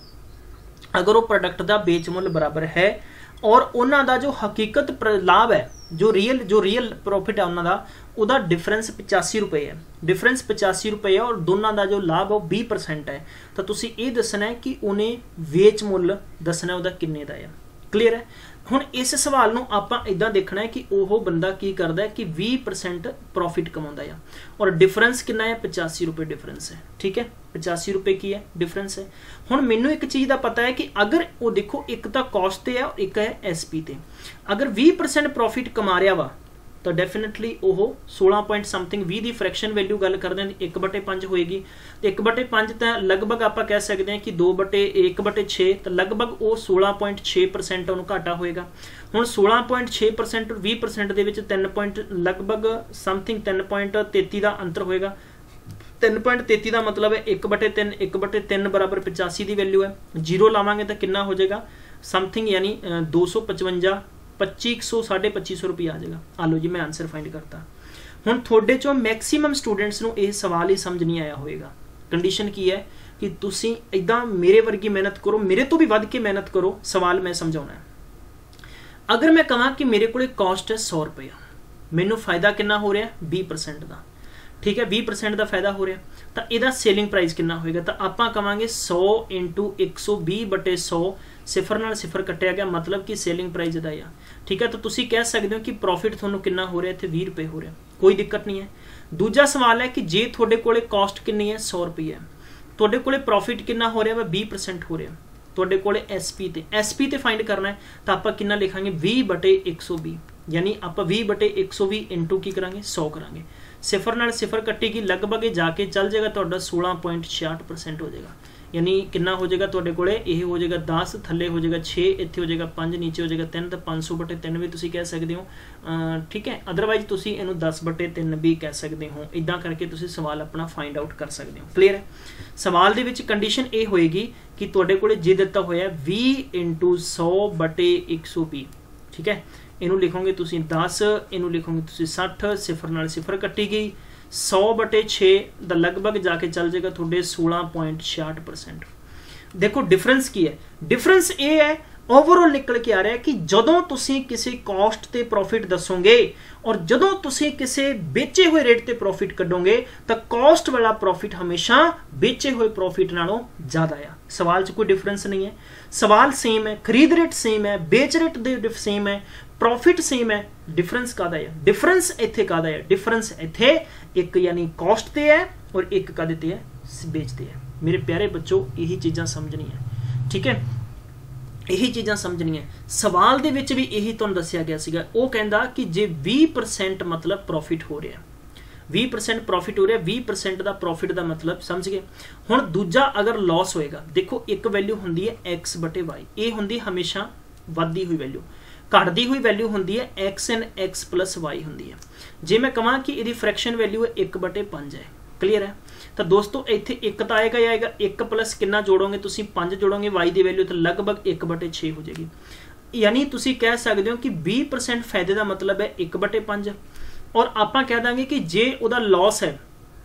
अगर वो प्रोडक्ट का बेच मुल बराबर है और उन्होंने जो हकीकत लाभ है, जो रियल जो रियल प्रॉफिट है उन्होंने उदा डिफरेंस पचासी रुपए है, डिफरेंस पचासी रुपए है और दोनों का जो लाभ है बीस परसेंट है, तो तुसी ये दसना है कि उन्हें वेच मुल दसना उदा किन्ने दा है। क्लीयर है। हुण इस सवाल नूं आपां इदां देखना है कि ओह बंदा की करदा है कि बीस परसेंट प्रॉफिट कमाउंदा है और डिफरेंस कितना है, पचासी रुपए डिफरेंस है। ठीक है, पचासी रुपए की है डिफरेंस है। हुण मैनूं एक चीज़ का पता है कि अगर वो देखो एक तो कॉस्ट ते है और एक है एस पी ते, अगर बीस परसेंट प्रॉफिट कमा रहा वा तो डेफिनेटली वो सोलह पॉइंट समथिंग बीस की फ्रैक्शन वैल्यू गल करते हैं एक बटे पाँच होएगी। तो एक बटे पाँच तो लगभग आप कह सकते हैं कि दो बटे एक बटे छे, तो लगभग वो सोलह पॉइंट छे परसेंट उन्होंने घाटा होएगा। हुण सोलह पॉइंट छे परसेंट और बीस परसेंट के तीन पॉइंट लगभग समथिंग तीन पॉइंट तेती का अंतर होएगा। तीन पॉइंट तेती का मतलब है एक बटे तीन, एक बटे तीन बराबर पचासी की वैल्यू है। जीरो लावांगे तो कितना हो जाएगा समथिंग, यानी दो सौ पचवंजा पच्ची सौ साढ़े पच्ची सौ रुपये आ जाएगा। आ लो जी, मैं आंसर फाइंड करता। हुण थोड़े चों मैक्सीमम स्टूडेंट्स नूं यह सवाल ही समझ नहीं आया होएगा। कंडीशन की है कि तुसीं इदां मेरे वर्गी मेहनत करो, मेरे तो भी वध के मेहनत करो, सवाल मैं समझाउणा है। अगर मैं कहां कि मेरे को कॉस्ट है सौ रुपया, मैनूं फायदा कितना हो रहा है बीस परसेंट का। ठीक है, बीस परसेंट का फायदा हो रहा तो यदा सेलिंग प्राइस कितना होएगा, तो आप कहांगे सौ इंटू एक सौ भी बटे सौ, सिफर नाल सिफर कटिया गया, मतलब कि सेलिंग प्राइस इदा आ। ठीक है, तो तुसी कह सकते हो कि प्रॉफिट थोनों कितना हो रहा है, इत्थे बीस रुपए हो रहा, कोई दिक्कत नहीं है। दूजा सवाल है कि जे थोड़े कोले कॉस्ट कितनी है सौ रुपये है, थोड़े कोले प्रॉफिट कितना हो रहा है बीस परसेंट हो रहा, थोड़े कोले एस पी ते एस पी ते फाइंड करना है, तो आप कितना लिखांगे बीस बटे एक सौ भी, यानी आप बीस बटे एक सौ भी इंटू की करांगे सौ करांगे, सिफर नाल सिफर कट्टेगी, लगभग जाके चल जाएगा तो सोलह पॉइंट छियाठ परसेंट हो जाएगा। यानी कितना हो जाएगा तुहाडे कोले यह हो जाएगा दस, थले हो जाएगा छे, इत्थे हो जाएगा पाँच, नीचे हो जाएगा तीन, तो पाँच सौ बटे तीन भी तुसीं कह सकते हो, ठीक है। अदरवाइज तुसीं इहनूं दस बटे तीन भी कह सकते हो। इदां करके तुसीं सवाल अपना फाइंड आउट कर सकते हो। क्लीयर है। सवाल दे विच कंडीशन ये होएगी कि तुहाडे कोले जे दिता होया बीस इंटू सौ बटे एक सौ भी, ठीक है। इनू लिखोगे तुसीं दस, इनू लिखोगे तुसीं सठ, सिफर नाल सिफर कट्टी गई, सौ बटे छे दा लगभग जाके चल जाएगा थोड़े सोलह पॉइंट छियाठ परसेंट। देखो डिफरेंस की है, डिफरेंस ये है ओवरऑल निकल के आ रहा है कि जदों तुसीं किसी कॉस्ट ते प्रॉफिट दसोगे और जदों तुसीं किसी बेचे हुए रेट ते प्रॉफिट कढोगे तो कॉस्ट वाला प्रॉफिट हमेशा बेचे हुए प्रॉफिट नालों ज्यादा है। सवाल च कोई डिफरेंस नहीं है, सवाल सेम है, खरीद रेट सेम है, बेच रेट दे सेम है, प्रॉफिट सेम है। डिफरेंस कादा है? डिफरेंस इत्थे कादा है? डिफरेंस इत्थे एक यानी कॉस्ट ते है और एक कादे ते है? बेचते है। मेरे प्यारे बच्चों यही चीज़ां समझनी है, ठीक है, यही चीज़ां समझनी है। सवाल दे विच भी यही तुहानूं दस्सिया गया सीगा, वो कहंदा कि जे बीस परसेंट मतलब प्रॉफिट हो रहा, बीस परसेंट प्रॉफिट हो रहा, बीस परसेंट का प्रॉफिट का मतलब समझ गए। हुण दूजा अगर लॉस होएगा, देखो एक वैल्यू हुंदी है एक्स बटे वाई, ये हुंदी हमेशा वधदी हुई वैल्यू, घटती हुई वैल्यू होंगी है x and x plus y होंगी है। जे मैं कहां कि यदि फ्रैक्शन वैल्यू है एक बटे पाँच है, क्लीयर है। तो दोस्तों इत्थे एक तो आएगा ही आएगा, एक प्लस कितना जोड़ोगे तुसीं पाँच जोड़ोगे, वाई की वैल्यू तो लगभग एक बटे छे हो जाएगी। यानी तुसीं कह सकते हो कि बीस परसेंट फायदे का मतलब है एक बटे पाँच, और आपां कह देंगे कि जे उहदा लॉस है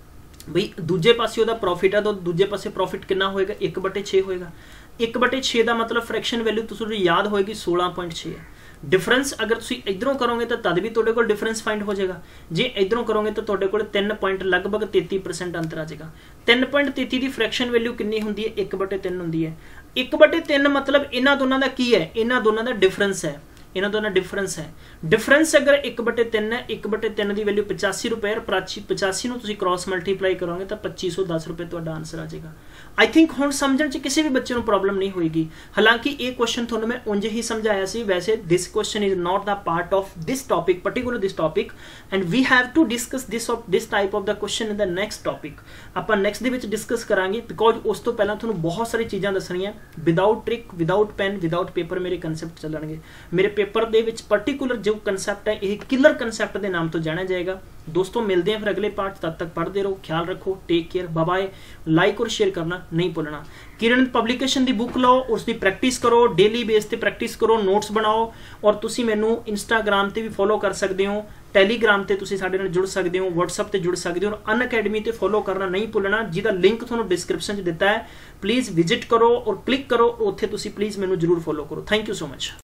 बई दूजे पासे उहदा प्रॉफिट है तो दूजे पासे प्रॉफिट कितना होएगा एक बटे छे होएगा। एक बटे छे का मतलब फ्रैक्शन वैल्यू तुसीं याद होएगी सोलह पॉइंट छे है। डिफरेंस अगर तुसीं इधरों करोगे तो तद भी तुहाडे कोल डिफरेंस फाइंड हो जाएगा, जे इधरों करोगे तो तुहाडे कोल तीन पॉइंट लगभग तेती परसेंट अंतर आ जाएगा। तीन पॉइंट तेती की फ्रैक्शन वैल्यू कितनी होंदी है? एक बटे तीन होंदी है। एक बटे तीन मतलब इन्हां दोनों का की है? इन्हां दोनों का डिफरेंस है, इन्हां दोनों डिफरेंस है। डिफरेंस अगर एक बटे तीन है, एक बटे तीन की वैल्यू पचासी रुपए, पचासी पचासी नूं तुसीं क्रॉस मल्टीप्लाई करोगे तो पच्ची सौ दस रुपए तुहाडा आंसर आ जाएगा। आई थिंक हुण समझण च किसी भी बच्चे को प्रॉब्लम नहीं होएगी। हालांकि ये क्वेश्चन थोड़ा मैं उंज ही समझाया सी, वैसे this question is not the part of this topic, particular this topic, and we have to discuss this of this type of the question in the next topic. आपां नैक्सट दे विच डिस्कस करांगे, because उस तो पहला तुहानूं बहुत सारी चीज़ां दसणियां, without trick, without pen, without paper मेरे कंसैप्ट चलणगे। मेरे पेपर दे विच पर्टिकुलर जो कंसैप्ट है यह किलर कंसैप्ट के नाम तो जाना जाएगा। दोस्तों मिलते हैं फिर अगले पार्ट, तब तक पढ़ते रहो, ख्याल रखो, take care, bye bye. Like और शेयर करना नहीं भूलना। किरण पब्लिकेशन की बुक लो, उसकी प्रैक्टिस करो, डेली बेस पे प्रैक्टिस करो, नोट्स बनाओ, और तुसी मैनू इंस्टाग्राम ते भी फॉलो कर सकते हो, टैलीग्राम ते तुसी साडे नाल जुड़ सकते हो, व्हाट्सएप ते जुड़ सकते हो, और अन अकैडमी ते फॉलो करना नहीं भूलना, जिहदा लिंक तुहानूं डिस्क्रिप्शन च दिता है। प्लीज़ विजिट करो और क्लिक करो, उत्थे तुसी प्लीज़ मैनू जरूर फॉलो करो। Thank you so much.